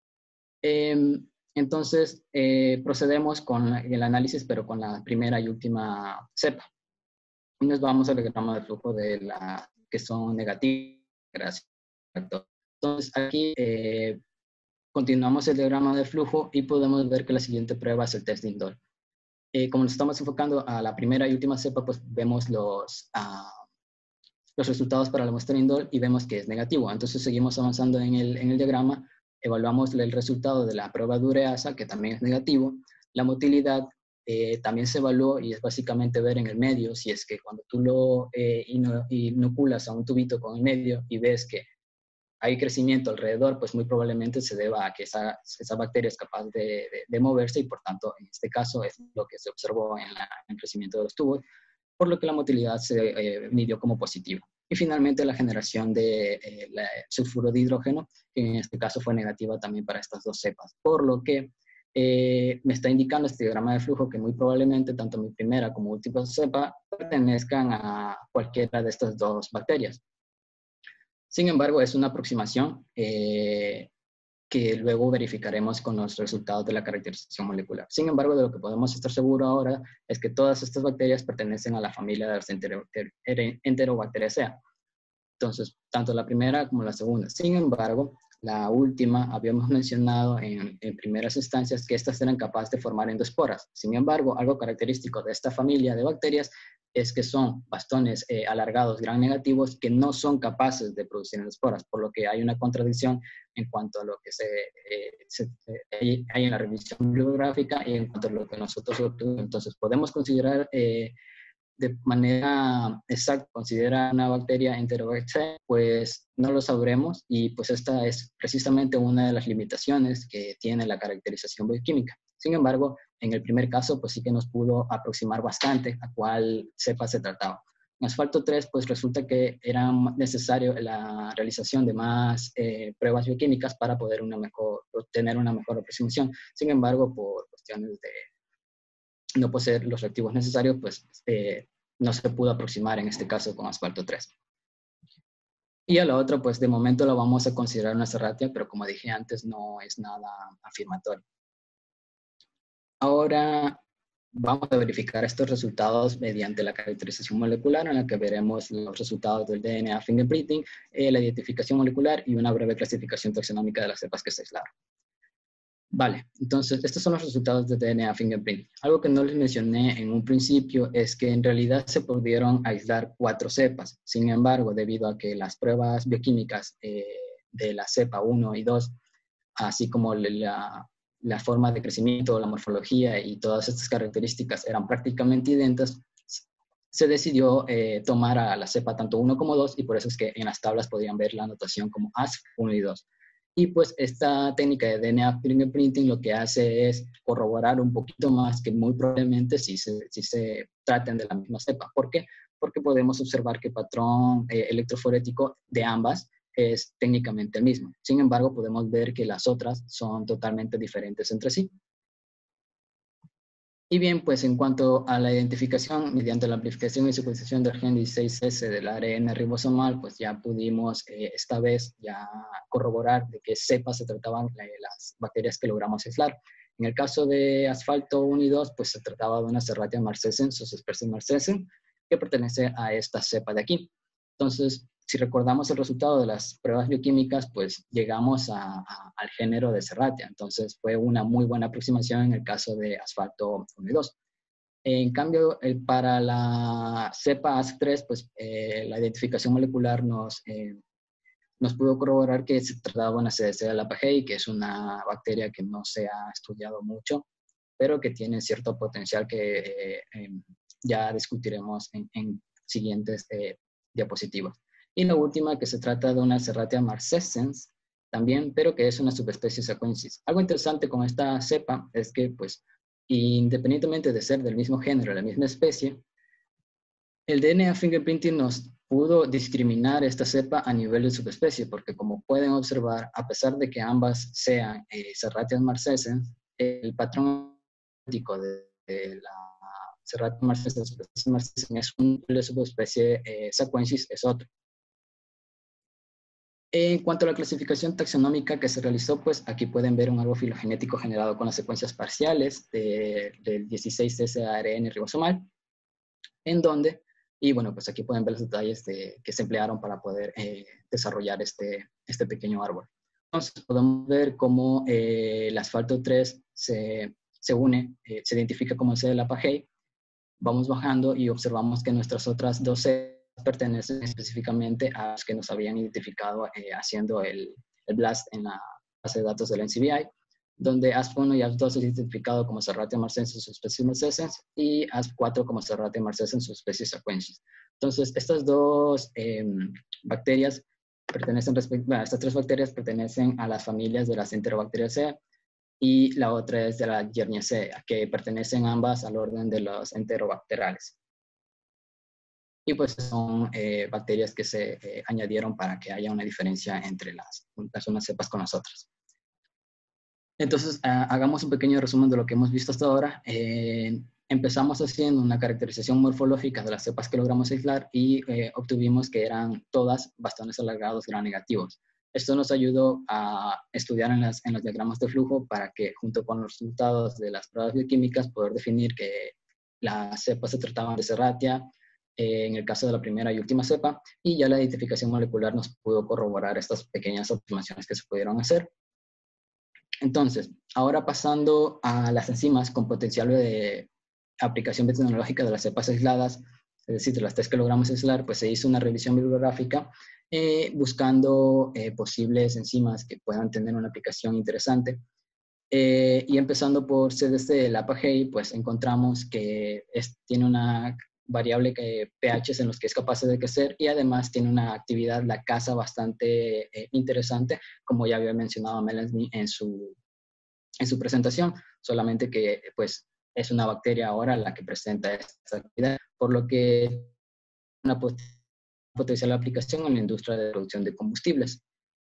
S4: Eh, Entonces, eh, procedemos con el análisis, pero con la primera y última cepa. Y nos vamos al diagrama de flujo de la que son negativas. Entonces, aquí eh, continuamos el diagrama de flujo y podemos ver que la siguiente prueba es el test de indol. Eh, como nos estamos enfocando a la primera y última cepa, pues vemos los, uh, los resultados para la muestra de indol y vemos que es negativo. Entonces, seguimos avanzando en el, en el diagrama. Evaluamos el resultado de la prueba de ureasa, que también es negativo. La motilidad eh, también se evaluó y es básicamente ver en el medio si es que cuando tú lo eh, inoculas a un tubito con el medio y ves que hay crecimiento alrededor, pues muy probablemente se deba a que esa, esa bacteria es capaz de, de, de moverse y por tanto en este caso es lo que se observó en, la, en el crecimiento de los tubos, por lo que la motilidad se eh, midió como positiva. Y finalmente la generación de eh, la, sulfuro de hidrógeno, que en este caso fue negativa también para estas dos cepas. Por lo que eh, me está indicando este diagrama de flujo que muy probablemente tanto mi primera como última cepa pertenezcan a cualquiera de estas dos bacterias. Sin embargo, es una aproximación eh, que luego verificaremos con los resultados de la caracterización molecular. Sin embargo, de lo que podemos estar seguros ahora es que todas estas bacterias pertenecen a la familia de las Enterobacteriaceae. Entonces, tanto la primera como la segunda. Sin embargo, la última, habíamos mencionado en, en primeras instancias que estas eran capaces de formar endosporas. Sin embargo, algo característico de esta familia de bacterias es que son bastones eh, alargados gram negativos que no son capaces de producir endosporas, por lo que hay una contradicción en cuanto a lo que se, eh, se, eh, hay en la revisión bibliográfica y en cuanto a lo que nosotros obtuvimos. Entonces, podemos considerar eh, de manera exacta, considera una bacteria Enterobacteriaceae, pues no lo sabremos y pues esta es precisamente una de las limitaciones que tiene la caracterización bioquímica. Sin embargo, en el primer caso, pues sí que nos pudo aproximar bastante a cuál cepa se trataba. En asfalto tres, pues resulta que era necesario la realización de más eh, pruebas bioquímicas para poder una mejor, obtener una mejor aproximación. Sin embargo, por cuestiones de no poseer los reactivos necesarios, pues eh, no se pudo aproximar en este caso con asfalto tres. Y a la otra, pues de momento lo vamos a considerar una serratia, pero como dije antes, no es nada afirmatorio. Ahora vamos a verificar estos resultados mediante la caracterización molecular, en la que veremos los resultados del D N A fingerprinting, eh, la identificación molecular y una breve clasificación taxonómica de las cepas que se aislaron. Vale, entonces estos son los resultados de D N A fingerprint. Algo que no les mencioné en un principio es que en realidad se pudieron aislar cuatro cepas. Sin embargo, debido a que las pruebas bioquímicas eh, de la cepa uno y dos, así como la, la forma de crecimiento, la morfología y todas estas características eran prácticamente idénticas, se decidió eh, tomar a la cepa tanto uno como dos, y por eso es que en las tablas podían ver la anotación como A S F uno y dos. Y pues esta técnica de D N A fingerprinting lo que hace es corroborar un poquito más que muy probablemente si se, si se traten de la misma cepa. ¿Por qué? Porque podemos observar que el patrón eh, electroforético de ambas es técnicamente el mismo. Sin embargo, podemos ver que las otras son totalmente diferentes entre sí. Y bien, pues en cuanto a la identificación, mediante la amplificación y secuenciación del gen dieciséis ese del A R N ribosomal, pues ya pudimos eh, esta vez ya corroborar de qué cepas se trataban eh, las bacterias que logramos aislar. En el caso de asfalto uno y dos, pues se trataba de una Serratia marcescens o Aspergillus marcescens, que pertenece a esta cepa de aquí. Entonces, si recordamos el resultado de las pruebas bioquímicas, pues llegamos a, a, al género de Serratia. Entonces fue una muy buena aproximación en el caso de asfalto uno y dos. En cambio, el, para la cepa A S tres, pues eh, la identificación molecular nos, eh, nos pudo corroborar que se trataba de una C D C de la Lapagei, que es una bacteria que no se ha estudiado mucho, pero que tiene cierto potencial que eh, eh, ya discutiremos en, en siguientes eh, diapositivas. Y la última, que se trata de una Serratia marcescens, también, pero que es una subespecie Sequensis. Algo interesante con esta cepa es que, pues, independientemente de ser del mismo género, la misma especie, el D N A fingerprinting nos pudo discriminar esta cepa a nivel de subespecie, porque como pueden observar, a pesar de que ambas sean eh, Serratia marcescens, el patrón genético de, de la Serratia marcescens es un de subespecie eh, Sequensis es otro. En cuanto a la clasificación taxonómica que se realizó, pues aquí pueden ver un árbol filogenético generado con las secuencias parciales de, del dieciséis ese A R N ribosomal, en donde, y bueno, pues aquí pueden ver los detalles de, que se emplearon para poder eh, desarrollar este, este pequeño árbol. Entonces podemos ver cómo eh, el asfalto tres se, se une, eh, se identifica como C de la Lapagei. Vamos bajando y observamos que nuestras otras dos C pertenecen específicamente a los que nos habían identificado eh, haciendo el, el blast en la base de datos del N C B I, donde A S P uno y A S P dos es identificado como Serratia marcescens subespecies marcescens y A S P cuatro como Serratia marcescens subespecies Sequensis. Entonces, estas dos eh, bacterias pertenecen, bueno, estas tres bacterias pertenecen a las familias de las Enterobacteriaceae, y la otra es de la Yerniaceae, que pertenecen ambas al orden de los enterobacterales. Y pues son eh, bacterias que se eh, añadieron para que haya una diferencia entre las, las unas cepas con las otras. Entonces, uh, hagamos un pequeño resumen de lo que hemos visto hasta ahora. Eh, empezamos haciendo una caracterización morfológica de las cepas que logramos aislar y eh, obtuvimos que eran todas bastones alargados gram negativos. Esto nos ayudó a estudiar en, las, en los diagramas de flujo para que, junto con los resultados de las pruebas bioquímicas, poder definir que las cepas se trataban de Serratia, eh, en el caso de la primera y última cepa, y ya la identificación molecular nos pudo corroborar estas pequeñas aproximaciones que se pudieron hacer. Entonces, ahora pasando a las enzimas con potencial de aplicación biotecnológica de las cepas aisladas, es decir, de las tres que logramos aislar, pues se hizo una revisión bibliográfica eh, buscando eh, posibles enzimas que puedan tener una aplicación interesante. Eh, y empezando por C D C de la Lapagei, pues encontramos que es, tiene una variable que pH en los que es capaz de crecer y además tiene una actividad lacasa bastante eh, interesante, como ya había mencionado Melanie en su, en su presentación, solamente que pues es una bacteria ahora la que presenta esta actividad, por lo que una potencial aplicación en la industria de producción de combustibles.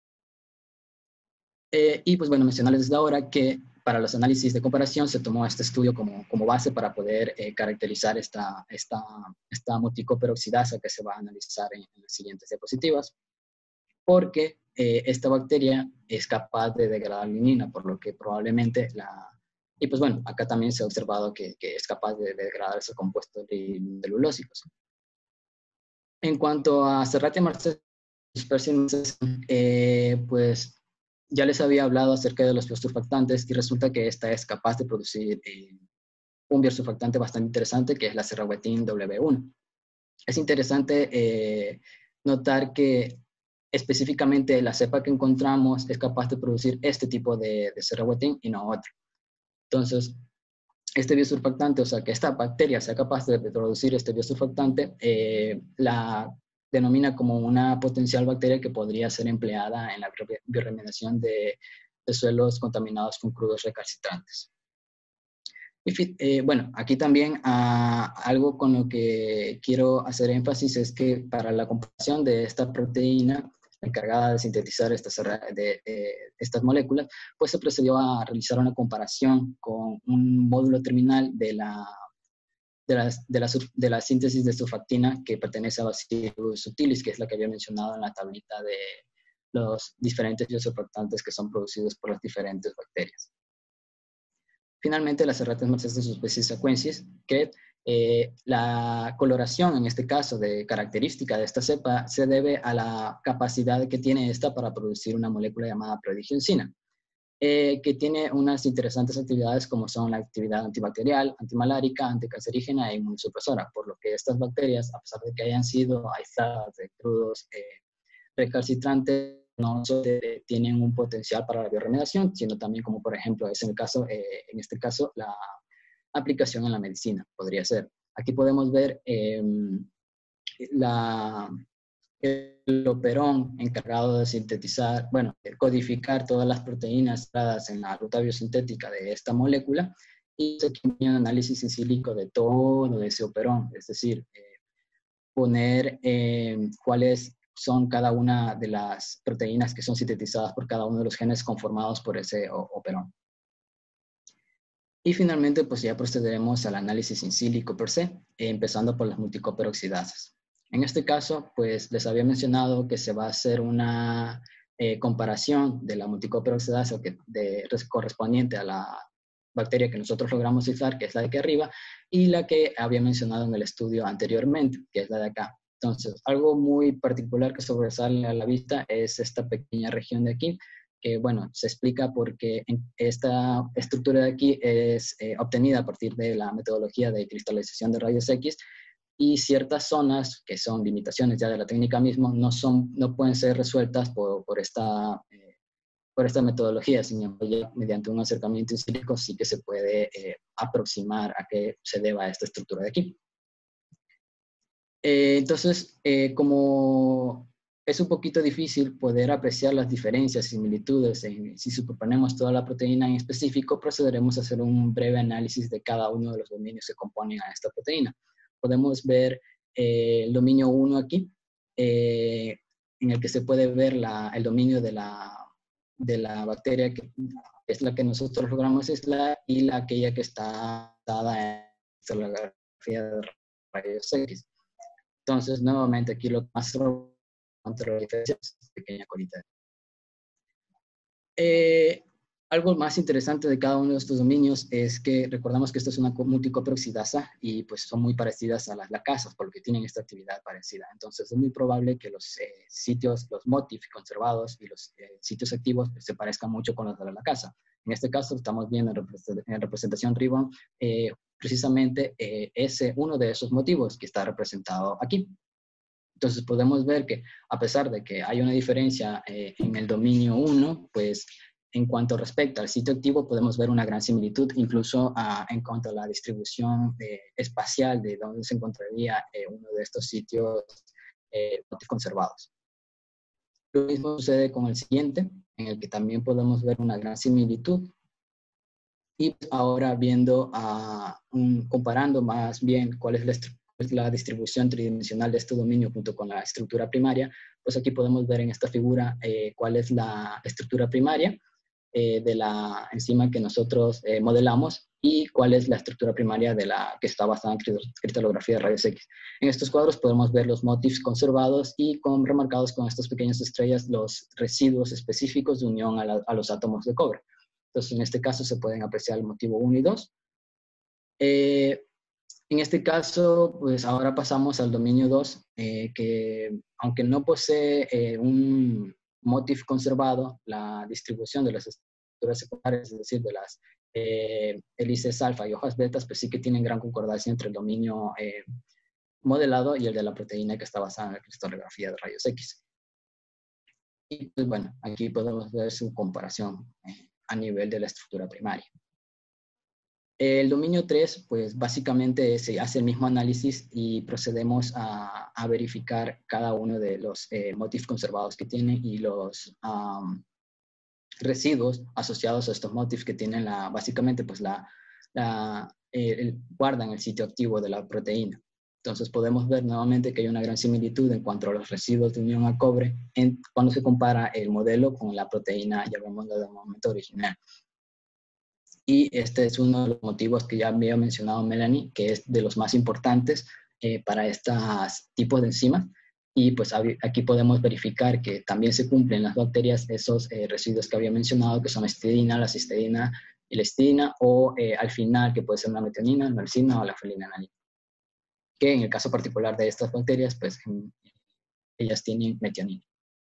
S4: Eh, y pues bueno, mencionarles desde ahora que para los análisis de comparación se tomó este estudio como, como base para poder eh, caracterizar esta, esta, esta multicoperoxidasa que se va a analizar en, en las siguientes diapositivas, porque eh, esta bacteria es capaz de degradar lignina, por lo que probablemente la... Y pues bueno, acá también se ha observado que, que es capaz de, de degradar esos compuestos celulósicos. En cuanto a Serratia marcescens, eh, pues ya les había hablado acerca de los biosurfactantes y resulta que esta es capaz de producir eh, un biosurfactante bastante interesante que es la serraguetin W uno. Es interesante eh, notar que específicamente la cepa que encontramos es capaz de producir este tipo de, de serraguetin y no otro. Entonces, este biosurfactante, o sea, que esta bacteria sea capaz de producir este biosurfactante, eh, la denomina como una potencial bacteria que podría ser empleada en la bioremediación de, de suelos contaminados con crudos recalcitrantes. Y eh, bueno, aquí también ah, algo con lo que quiero hacer énfasis es que para la comparación de esta proteína encargada de sintetizar estas, de, de, estas moléculas, pues se procedió a realizar una comparación con un módulo terminal de la, de la, de la, de la síntesis de surfactina que pertenece a Bacillus subtilis, que es la que había mencionado en la tablita de los diferentes biosurfactantes que son producidos por las diferentes bacterias. Finalmente, las erratas marcias de sus especies secuencias, que eh, la coloración, en este caso, de característica de esta cepa, se debe a la capacidad que tiene esta para producir una molécula llamada prodigioncina, eh, que tiene unas interesantes actividades como son la actividad antibacterial, antimalárica, anticancerígena e inmunosupresora, por lo que estas bacterias, a pesar de que hayan sido aisladas de crudos eh, recalcitrantes, no solo tienen un potencial para la bioremediación, sino también, como por ejemplo es en, el caso, eh, en este caso, la aplicación en la medicina, podría ser. Aquí podemos ver eh, la, el operón encargado de sintetizar, bueno, de codificar todas las proteínas dadas en la ruta biosintética de esta molécula, y aquí un análisis in silico de todo ese operón, es decir, eh, poner eh, cuáles son cada una de las proteínas que son sintetizadas por cada uno de los genes conformados por ese operón. Y finalmente, pues ya procederemos al análisis in silico per se, eh, empezando por las multicoperoxidasas. En este caso, pues les había mencionado que se va a hacer una eh, comparación de la multicoperoxidasa que de, correspondiente a la bacteria que nosotros logramos cifrar, que es la de aquí arriba, y la que había mencionado en el estudio anteriormente, que es la de acá. Entonces, algo muy particular que sobresale a la vista es esta pequeña región de aquí, que, bueno, se explica porque esta estructura de aquí es eh, obtenida a partir de la metodología de cristalización de rayos X, y ciertas zonas, que son limitaciones ya de la técnica misma, no, son, no pueden ser resueltas por, por, esta, eh, por esta metodología. Sin embargo, ya mediante un acercamiento in silico sí que se puede eh, aproximar a qué se deba a esta estructura de aquí. Eh, entonces, eh, como es un poquito difícil poder apreciar las diferencias y similitudes en, si superponemos toda la proteína en específico, procederemos a hacer un breve análisis de cada uno de los dominios que componen a esta proteína. Podemos ver eh, el dominio uno aquí, eh, en el que se puede ver la, el dominio de la, de la bacteria, que es la que nosotros logramos aislar, y la aquella que está dada en la grafía de rayos X. Entonces, nuevamente, aquí lo más entre la diferencia es pequeña colita. Eh, algo más interesante de cada uno de estos dominios es que recordamos que esto es una multicoperoxidasa y pues son muy parecidas a las lacasas, por lo que tienen esta actividad parecida. Entonces, es muy probable que los eh, sitios, los motifs conservados y los eh, sitios activos pues, se parezcan mucho con los de la lacasa. En este caso, estamos viendo en, represent en representación ribbon eh, precisamente eh, ese uno de esos motivos que está representado aquí. Entonces podemos ver que a pesar de que hay una diferencia eh, en el dominio uno, pues en cuanto respecta al sitio activo podemos ver una gran similitud, incluso uh, en cuanto a la distribución eh, espacial de dónde se encontraría eh, uno de estos sitios eh, conservados. Lo mismo sucede con el siguiente, en el que también podemos ver una gran similitud. Y ahora viendo, uh, un, comparando más bien cuál es la estructura, la distribución tridimensional de este dominio junto con la estructura primaria, pues aquí podemos ver en esta figura eh, cuál es la estructura primaria eh, de la enzima que nosotros eh, modelamos y cuál es la estructura primaria de la que está basada en cristalografía de rayos X. En estos cuadros podemos ver los motifs conservados y con, remarcados con estas pequeñas estrellas los residuos específicos de unión a, la, a los átomos de cobre. Entonces, en este caso se pueden apreciar el motivo uno y dos. Eh, En este caso, pues ahora pasamos al dominio dos, eh, que aunque no posee eh, un, motif conservado, la distribución de las estructuras secundarias, es decir, de las eh, hélices alfa y hojas betas, pues sí que tienen gran concordancia entre el dominio eh, modelado y el de la proteína que está basada en la cristalografía de rayos X. Y pues bueno, aquí podemos ver su comparación eh, a nivel de la estructura primaria. El dominio tres, pues básicamente se hace el mismo análisis y procedemos a, a verificar cada uno de los eh, motifs conservados que tiene y los um, residuos asociados a estos motifs que tienen la, básicamente pues la, la eh, el, guardan el sitio activo de la proteína. Entonces podemos ver nuevamente que hay una gran similitud en cuanto a los residuos de unión a cobre en, cuando se compara el modelo con la proteína, llamémosla de momento original. Y este es uno de los motivos que ya había mencionado Melanie, que es de los más importantes eh, para estos tipos de enzimas. Y pues aquí podemos verificar que también se cumplen en las bacterias esos eh, residuos que había mencionado, que son la histidina, la cistidina y la histidina, o eh, al final, que puede ser una metionina, la alcina o la felinanalina. Que en el caso particular de estas bacterias, pues ellas tienen metionina.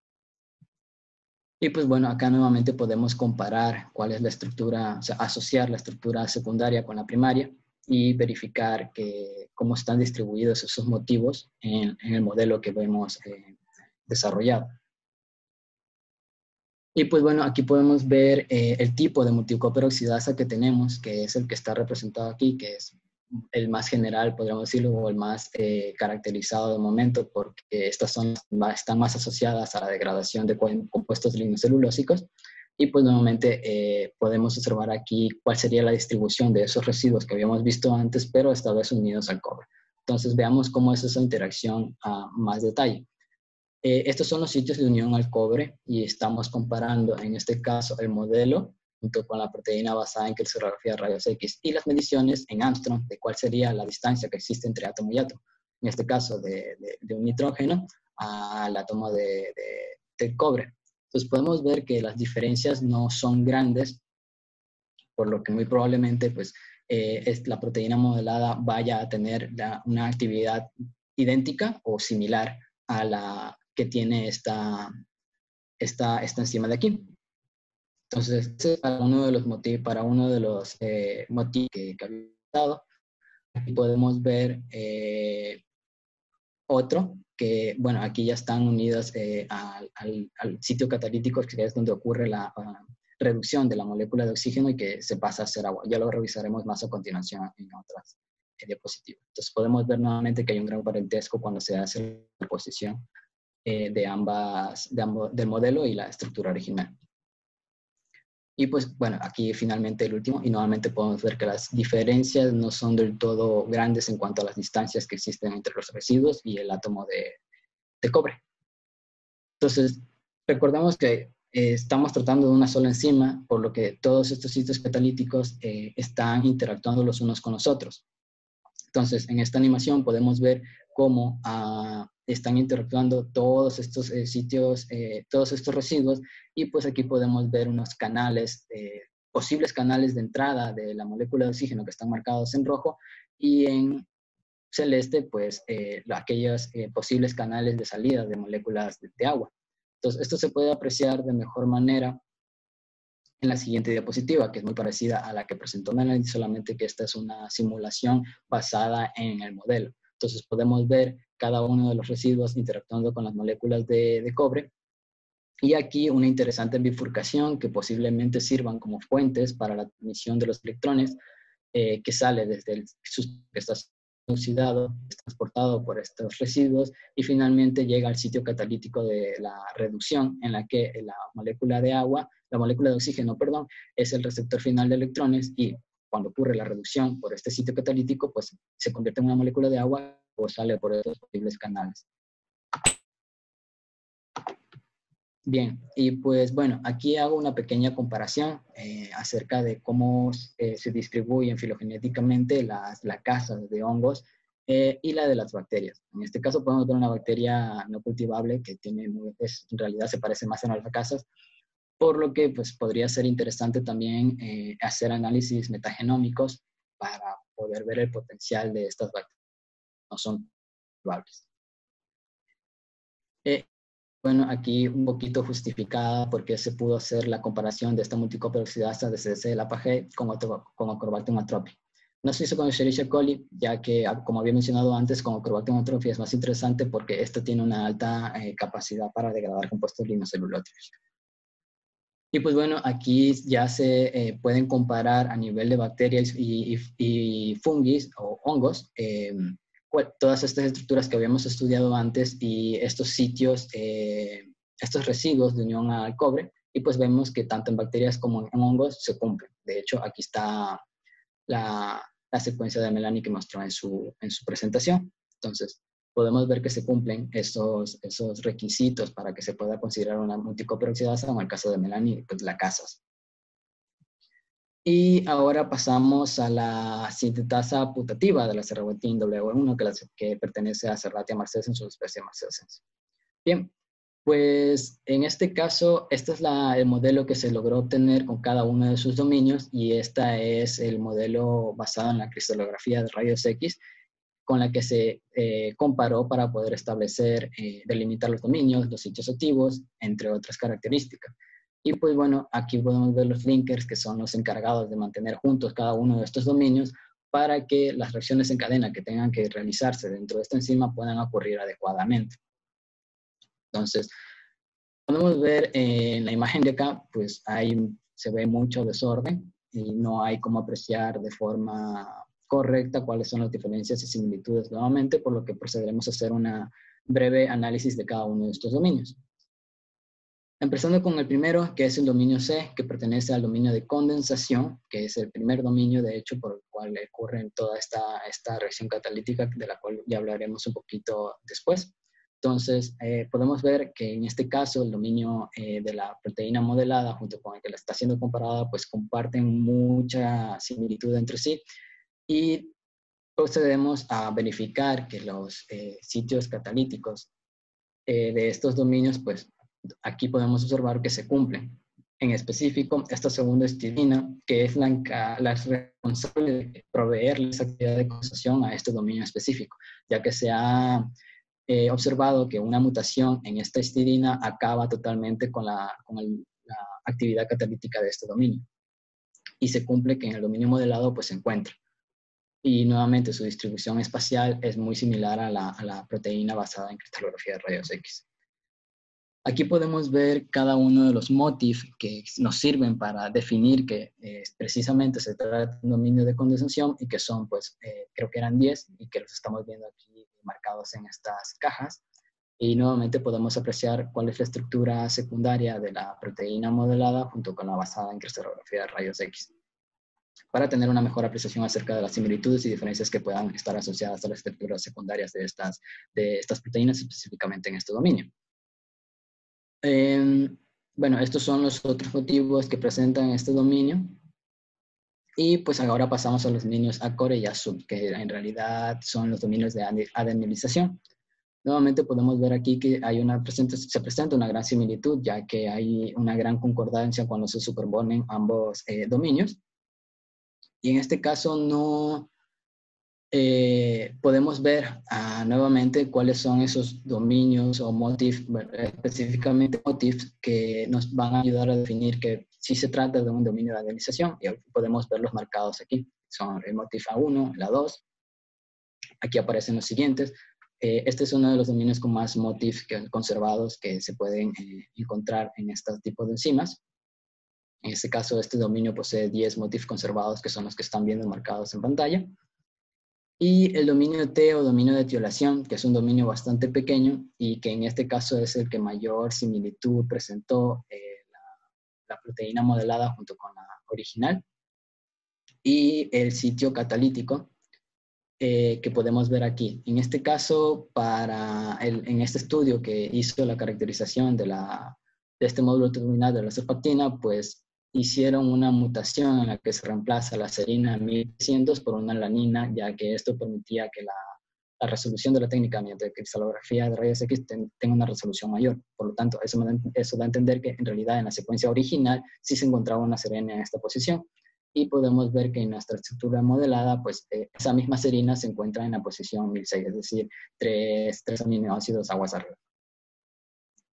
S4: Y pues bueno, acá nuevamente podemos comparar cuál es la estructura, o sea, asociar la estructura secundaria con la primaria y verificar que, cómo están distribuidos esos motivos en, en el modelo que hemos eh, desarrollado. Y pues bueno, aquí podemos ver eh, el tipo de multicoperoxidasa que tenemos, que es el que está representado aquí, que es el más general, podríamos decirlo, o el más eh, caracterizado de momento, porque estas son, están más asociadas a la degradación de compuestos lignocelulósicos. Y pues nuevamente eh, podemos observar aquí cuál sería la distribución de esos residuos que habíamos visto antes, pero esta vez unidos al cobre. Entonces veamos cómo es esa interacción a más detalle. Eh, estos son los sitios de unión al cobre y estamos comparando en este caso el modelo junto con la proteína basada en cristalografía de rayos X y las mediciones en Armstrong de cuál sería la distancia que existe entre átomo y átomo. En este caso de, de, de un nitrógeno al átomo de, de, del cobre. Entonces podemos ver que las diferencias no son grandes, por lo que muy probablemente pues, eh, es, la proteína modelada vaya a tener la, una actividad idéntica o similar a la que tiene esta, esta, esta enzima de aquí. Entonces, este es para uno de los motivos, para uno de los eh, motivos que, que había dado. Aquí podemos ver eh, otro, que, bueno, aquí ya están unidas eh, al, al, al sitio catalítico, que es donde ocurre la uh, reducción de la molécula de oxígeno y que se pasa a ser agua. Ya lo revisaremos más a continuación en otras eh, diapositivas. Entonces, podemos ver nuevamente que hay un gran parentesco cuando se hace la posición eh, de ambas, de ambos, del modelo y la estructura original. Y pues, bueno, aquí finalmente el último, y nuevamente podemos ver que las diferencias no son del todo grandes en cuanto a las distancias que existen entre los residuos y el átomo de, de cobre. Entonces, recordemos que eh, estamos tratando de una sola enzima, por lo que todos estos sitios catalíticos eh, están interactuando los unos con los otros. Entonces, en esta animación podemos ver cómo uh, están interactuando todos estos eh, sitios, eh, todos estos residuos, y pues aquí podemos ver unos canales, eh, posibles canales de entrada de la molécula de oxígeno que están marcados en rojo, y en celeste, pues, eh, aquellos eh, posibles canales de salida de moléculas de, de agua. Entonces, esto se puede apreciar de mejor manera en la siguiente diapositiva, que es muy parecida a la que presentó Melanie, solamente que esta es una simulación basada en el modelo. Entonces podemos ver cada uno de los residuos interactuando con las moléculas de, de cobre. Y aquí una interesante bifurcación que posiblemente sirvan como fuentes para la transmisión de los electrones, eh, que sale desde el que está oxidado, es transportado por estos residuos y finalmente llega al sitio catalítico de la reducción, en la que la molécula de agua, la molécula de oxígeno, perdón, es el receptor final de electrones, y cuando ocurre la reducción por este sitio catalítico, pues se convierte en una molécula de agua o sale por estos posibles canales. Bien, y pues bueno, aquí hago una pequeña comparación eh, acerca de cómo eh, se distribuyen filogenéticamente las, la casa de hongos eh, y la de las bacterias. En este caso podemos ver una bacteria no cultivable que tiene, es, en realidad se parece más a alfacasas, por lo que pues podría ser interesante también eh, hacer análisis metagenómicos para poder ver el potencial de estas bacterias. No son cultivables. Eh, bueno, aquí un poquito justificada porque se pudo hacer la comparación de esta multicoperoxidasa de C D C de la P A G con, otro, con Acrobacterium atrophi. No se hizo con Escherichia coli, ya que, como había mencionado antes, con Acrobacterium atrophi es más interesante porque esto tiene una alta eh, capacidad para degradar compuestos lignocelulóticos. Y pues bueno, aquí ya se eh, pueden comparar a nivel de bacterias y, y, y fungis o hongos, eh, todas estas estructuras que habíamos estudiado antes y estos sitios, eh, estos residuos de unión al cobre, y pues vemos que tanto en bacterias como en hongos se cumplen. De hecho, aquí está la, la secuencia de Melanie que mostró en su, en su presentación. Entonces, podemos ver que se cumplen esos, esos requisitos para que se pueda considerar una multicoperoxidasa, o en el caso de Melanie, pues la casas. Y ahora pasamos a la sintetasa putativa de la Serratia W uno, que, la, que pertenece a Serratia marcescens en su especie marcescens. Bien, pues en este caso, este es la, el modelo que se logró obtener con cada uno de sus dominios, y este es el modelo basado en la cristalografía de rayos X, con la que se eh, comparó para poder establecer, eh, delimitar los dominios, los sitios activos, entre otras características. Y pues bueno, aquí podemos ver los linkers, que son los encargados de mantener juntos cada uno de estos dominios para que las reacciones en cadena que tengan que realizarse dentro de esta enzima puedan ocurrir adecuadamente. Entonces, podemos ver en la imagen de acá, pues ahí se ve mucho desorden y no hay cómo apreciar de forma correcta cuáles son las diferencias y similitudes nuevamente, por lo que procederemos a hacer una breve análisis de cada uno de estos dominios. Empezando con el primero, que es el dominio C, que pertenece al dominio de condensación, que es el primer dominio, de hecho, por el cual ocurre en toda esta, esta reacción catalítica, de la cual ya hablaremos un poquito después. Entonces, eh, podemos ver que en este caso el dominio eh, de la proteína modelada junto con el que la está siendo comparada, pues comparten mucha similitud entre sí, y procedemos a verificar que los eh, sitios catalíticos eh, de estos dominios, pues aquí podemos observar que se cumplen. En específico, esta segunda histidina, que es la, la responsable de proveer esa actividad de condensación a este dominio específico, ya que se ha eh, observado que una mutación en esta histidina acaba totalmente con, la, con el, la actividad catalítica de este dominio. Y se cumple que en el dominio modelado pues se encuentra. Y nuevamente su distribución espacial es muy similar a la, a la proteína basada en cristalografía de rayos X. Aquí podemos ver cada uno de los motifs que nos sirven para definir que eh, precisamente se trata de un dominio de condensación, y que son, pues, eh, creo que eran diez, y que los estamos viendo aquí marcados en estas cajas. Y nuevamente podemos apreciar cuál es la estructura secundaria de la proteína modelada junto con la basada en cristalografía de rayos X, para tener una mejor apreciación acerca de las similitudes y diferencias que puedan estar asociadas a las estructuras secundarias de estas, de estas proteínas, específicamente en este dominio. Eh, bueno, estos son los otros motivos que presentan este dominio. Y pues ahora pasamos a los dominios ACORE y ASUB, que en realidad son los dominios de adenilización. Nuevamente podemos ver aquí que hay una presenta, se presenta una gran similitud, ya que hay una gran concordancia cuando se superponen ambos eh, dominios. Y en este caso no eh, podemos ver uh, nuevamente cuáles son esos dominios o motifs, bueno, específicamente motifs, que nos van a ayudar a definir que sí se trata de un dominio de adenización, y podemos verlos marcados aquí. Son el motif A uno, el A dos. Aquí aparecen los siguientes. Eh, este es uno de los dominios con más motifs que, conservados que se pueden eh, encontrar en este tipo de enzimas. En este caso, este dominio posee diez motifs conservados, que son los que están viendo marcados en pantalla. Y el dominio T, o dominio de etiolación, que es un dominio bastante pequeño y que en este caso es el que mayor similitud presentó eh, la, la proteína modelada junto con la original. Y el sitio catalítico, eh, que podemos ver aquí. En este caso, para el, en este estudio que hizo la caracterización de, la, de este módulo terminal de la surfactina, pues hicieron una mutación en la que se reemplaza la serina mil trescientos por una alanina, ya que esto permitía que la, la resolución de la técnica mediante cristalografía de rayos X ten, tenga una resolución mayor. Por lo tanto, eso, me da, eso da a entender que en realidad en la secuencia original sí se encontraba una serina en esta posición. Y podemos ver que en nuestra estructura modelada, pues eh, esa misma serina se encuentra en la posición mil seis, es decir, tres, tres aminoácidos aguas arriba.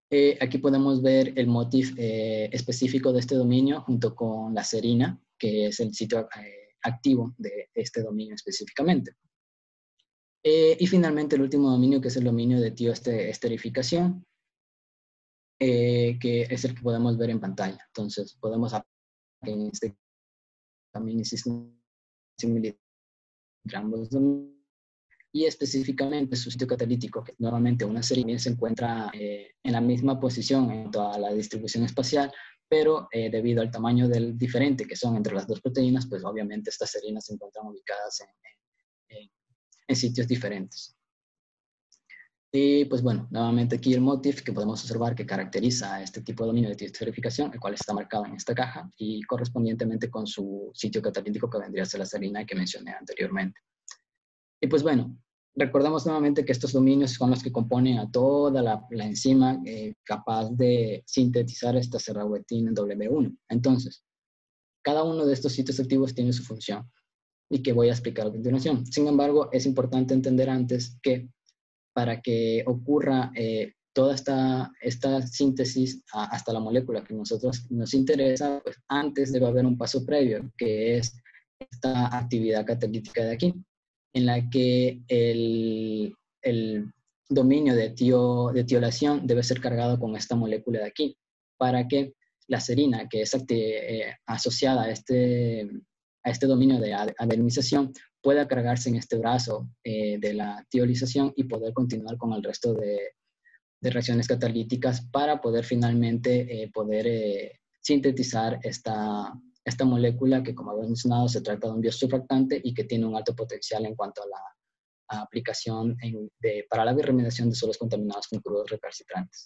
S4: Eh, aquí podemos ver el motif eh, específico de este dominio junto con la serina, que es el sitio eh, activo de este dominio específicamente. Eh, y finalmente el último dominio, que es el dominio de tioesterificación, eh, que es el que podemos ver en pantalla. Entonces, podemos ver que en este también existen similitudes entre ambos dominios. Y específicamente su sitio catalítico, que nuevamente una serina se encuentra eh, en la misma posición en toda la distribución espacial, pero eh, debido al tamaño del diferente que son entre las dos proteínas, pues obviamente estas serinas se encuentran ubicadas en, en, en sitios diferentes. Y pues bueno, nuevamente aquí el motif que podemos observar que caracteriza a este tipo de dominio de tioesterificación, el cual está marcado en esta caja y correspondientemente con su sitio catalítico que vendría a ser la serina que mencioné anteriormente. Y pues bueno, recordemos nuevamente que estos dominios son los que componen a toda la, la enzima eh, capaz de sintetizar esta serraguetina en W uno. Entonces, cada uno de estos sitios activos tiene su función y que voy a explicar a continuación. Sin embargo, es importante entender antes que para que ocurra eh, toda esta, esta síntesis a, hasta la molécula que nosotros nos interesa, pues antes debe haber un paso previo, que es esta actividad catalítica de aquí, en la que el, el dominio de, tio, de tiolación debe ser cargado con esta molécula de aquí, para que la serina, que es eh, asociada a este, a este dominio de adeninización, pueda cargarse en este brazo eh, de la tiolización y poder continuar con el resto de, de reacciones catalíticas para poder finalmente eh, poder eh, sintetizar esta, esta molécula que, como habíamos mencionado, se trata de un biosurfactante y que tiene un alto potencial en cuanto a la a aplicación en, de, para la birremediación de suelos contaminados con crudos recalcitrantes.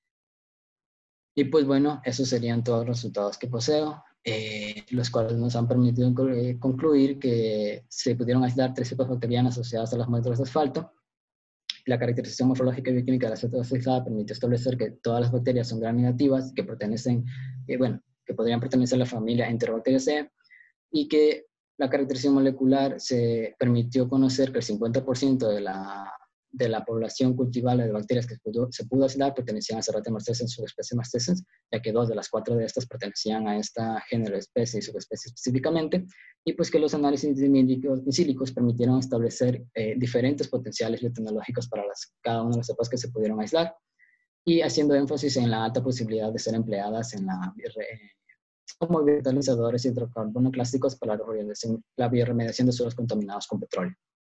S4: Y pues bueno, esos serían todos los resultados que poseo, eh, los cuales nos han permitido concluir que se pudieron aislar tres cepas bacterianas asociadas a las muestras de asfalto. La caracterización morfológica y bioquímica de la cetosa aislada permitió establecer que todas las bacterias son gram negativas, que pertenecen, eh, bueno, que podrían pertenecer a la familia Enterobacteriaceae, y que la caracterización molecular se permitió conocer que el cincuenta por ciento de la, de la población cultivable de bacterias que pudo, se pudo aislar pertenecían a Serratia marcescens, subespecie marcescens, ya que dos de las cuatro de estas pertenecían a esta género, especie y subespecie específicamente, y pues que los análisis insílicos permitieron establecer eh, diferentes potenciales biotecnológicos para las, cada una de las cepas que se pudieron aislar, y haciendo énfasis en la alta posibilidad de ser empleadas en la como biocatalizadores hidrocarbonoclásticos para la bioremediación de suelos contaminados con petróleo.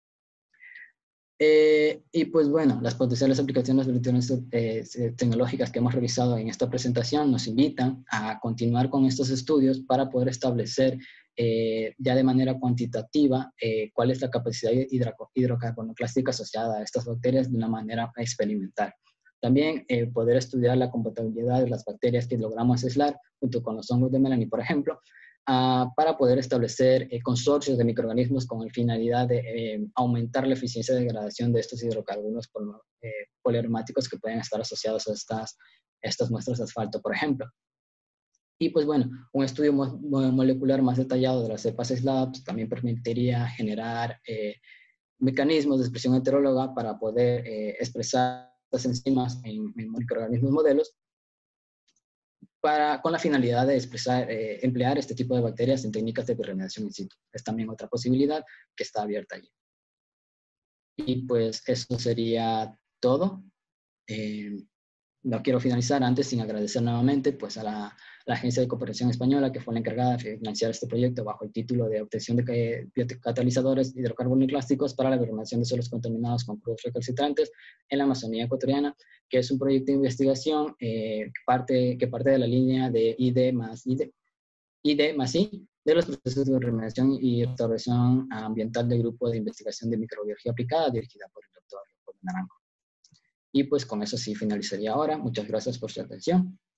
S4: Eh, y pues bueno, las potenciales aplicaciones eh, tecnológicas que hemos revisado en esta presentación nos invitan a continuar con estos estudios para poder establecer eh, ya de manera cuantitativa eh, cuál es la capacidad hidro hidrocarbonoclástica asociada a estas bacterias de una manera experimental. También eh, poder estudiar la compatibilidad de las bacterias que logramos aislar junto con los hongos de Melanie, por ejemplo, uh, para poder establecer eh, consorcios de microorganismos con la finalidad de eh, aumentar la eficiencia de degradación de estos hidrocarburos eh, poliaromáticos que pueden estar asociados a estas, estas muestras de asfalto, por ejemplo. Y pues bueno, un estudio mo molecular más detallado de las cepas aisladas pues, también permitiría generar eh, mecanismos de expresión heteróloga para poder eh, expresar estas enzimas en, en microorganismos modelos para, con la finalidad de expresar, eh, emplear este tipo de bacterias en técnicas de birremediación in situ. Es también otra posibilidad que está abierta allí. Y pues eso sería todo. Eh, no quiero finalizar antes sin agradecer nuevamente pues, a la, la Agencia de Cooperación Española, que fue la encargada de financiar este proyecto bajo el título de obtención de biocatalizadores hidrocarbonoclásticos para la birremediación de suelos contaminados con crudos recalcitrantes en la Amazonía ecuatoriana, que es un proyecto de investigación eh, que, parte, que parte de la línea de I D más I, D, I D más I de los procesos de birremediación y restauración ambiental del Grupo de Investigación de Microbiología Aplicada, dirigida por el doctor Leopoldo Naranjo. Y pues con eso sí finalizaría ahora. Muchas gracias por su atención.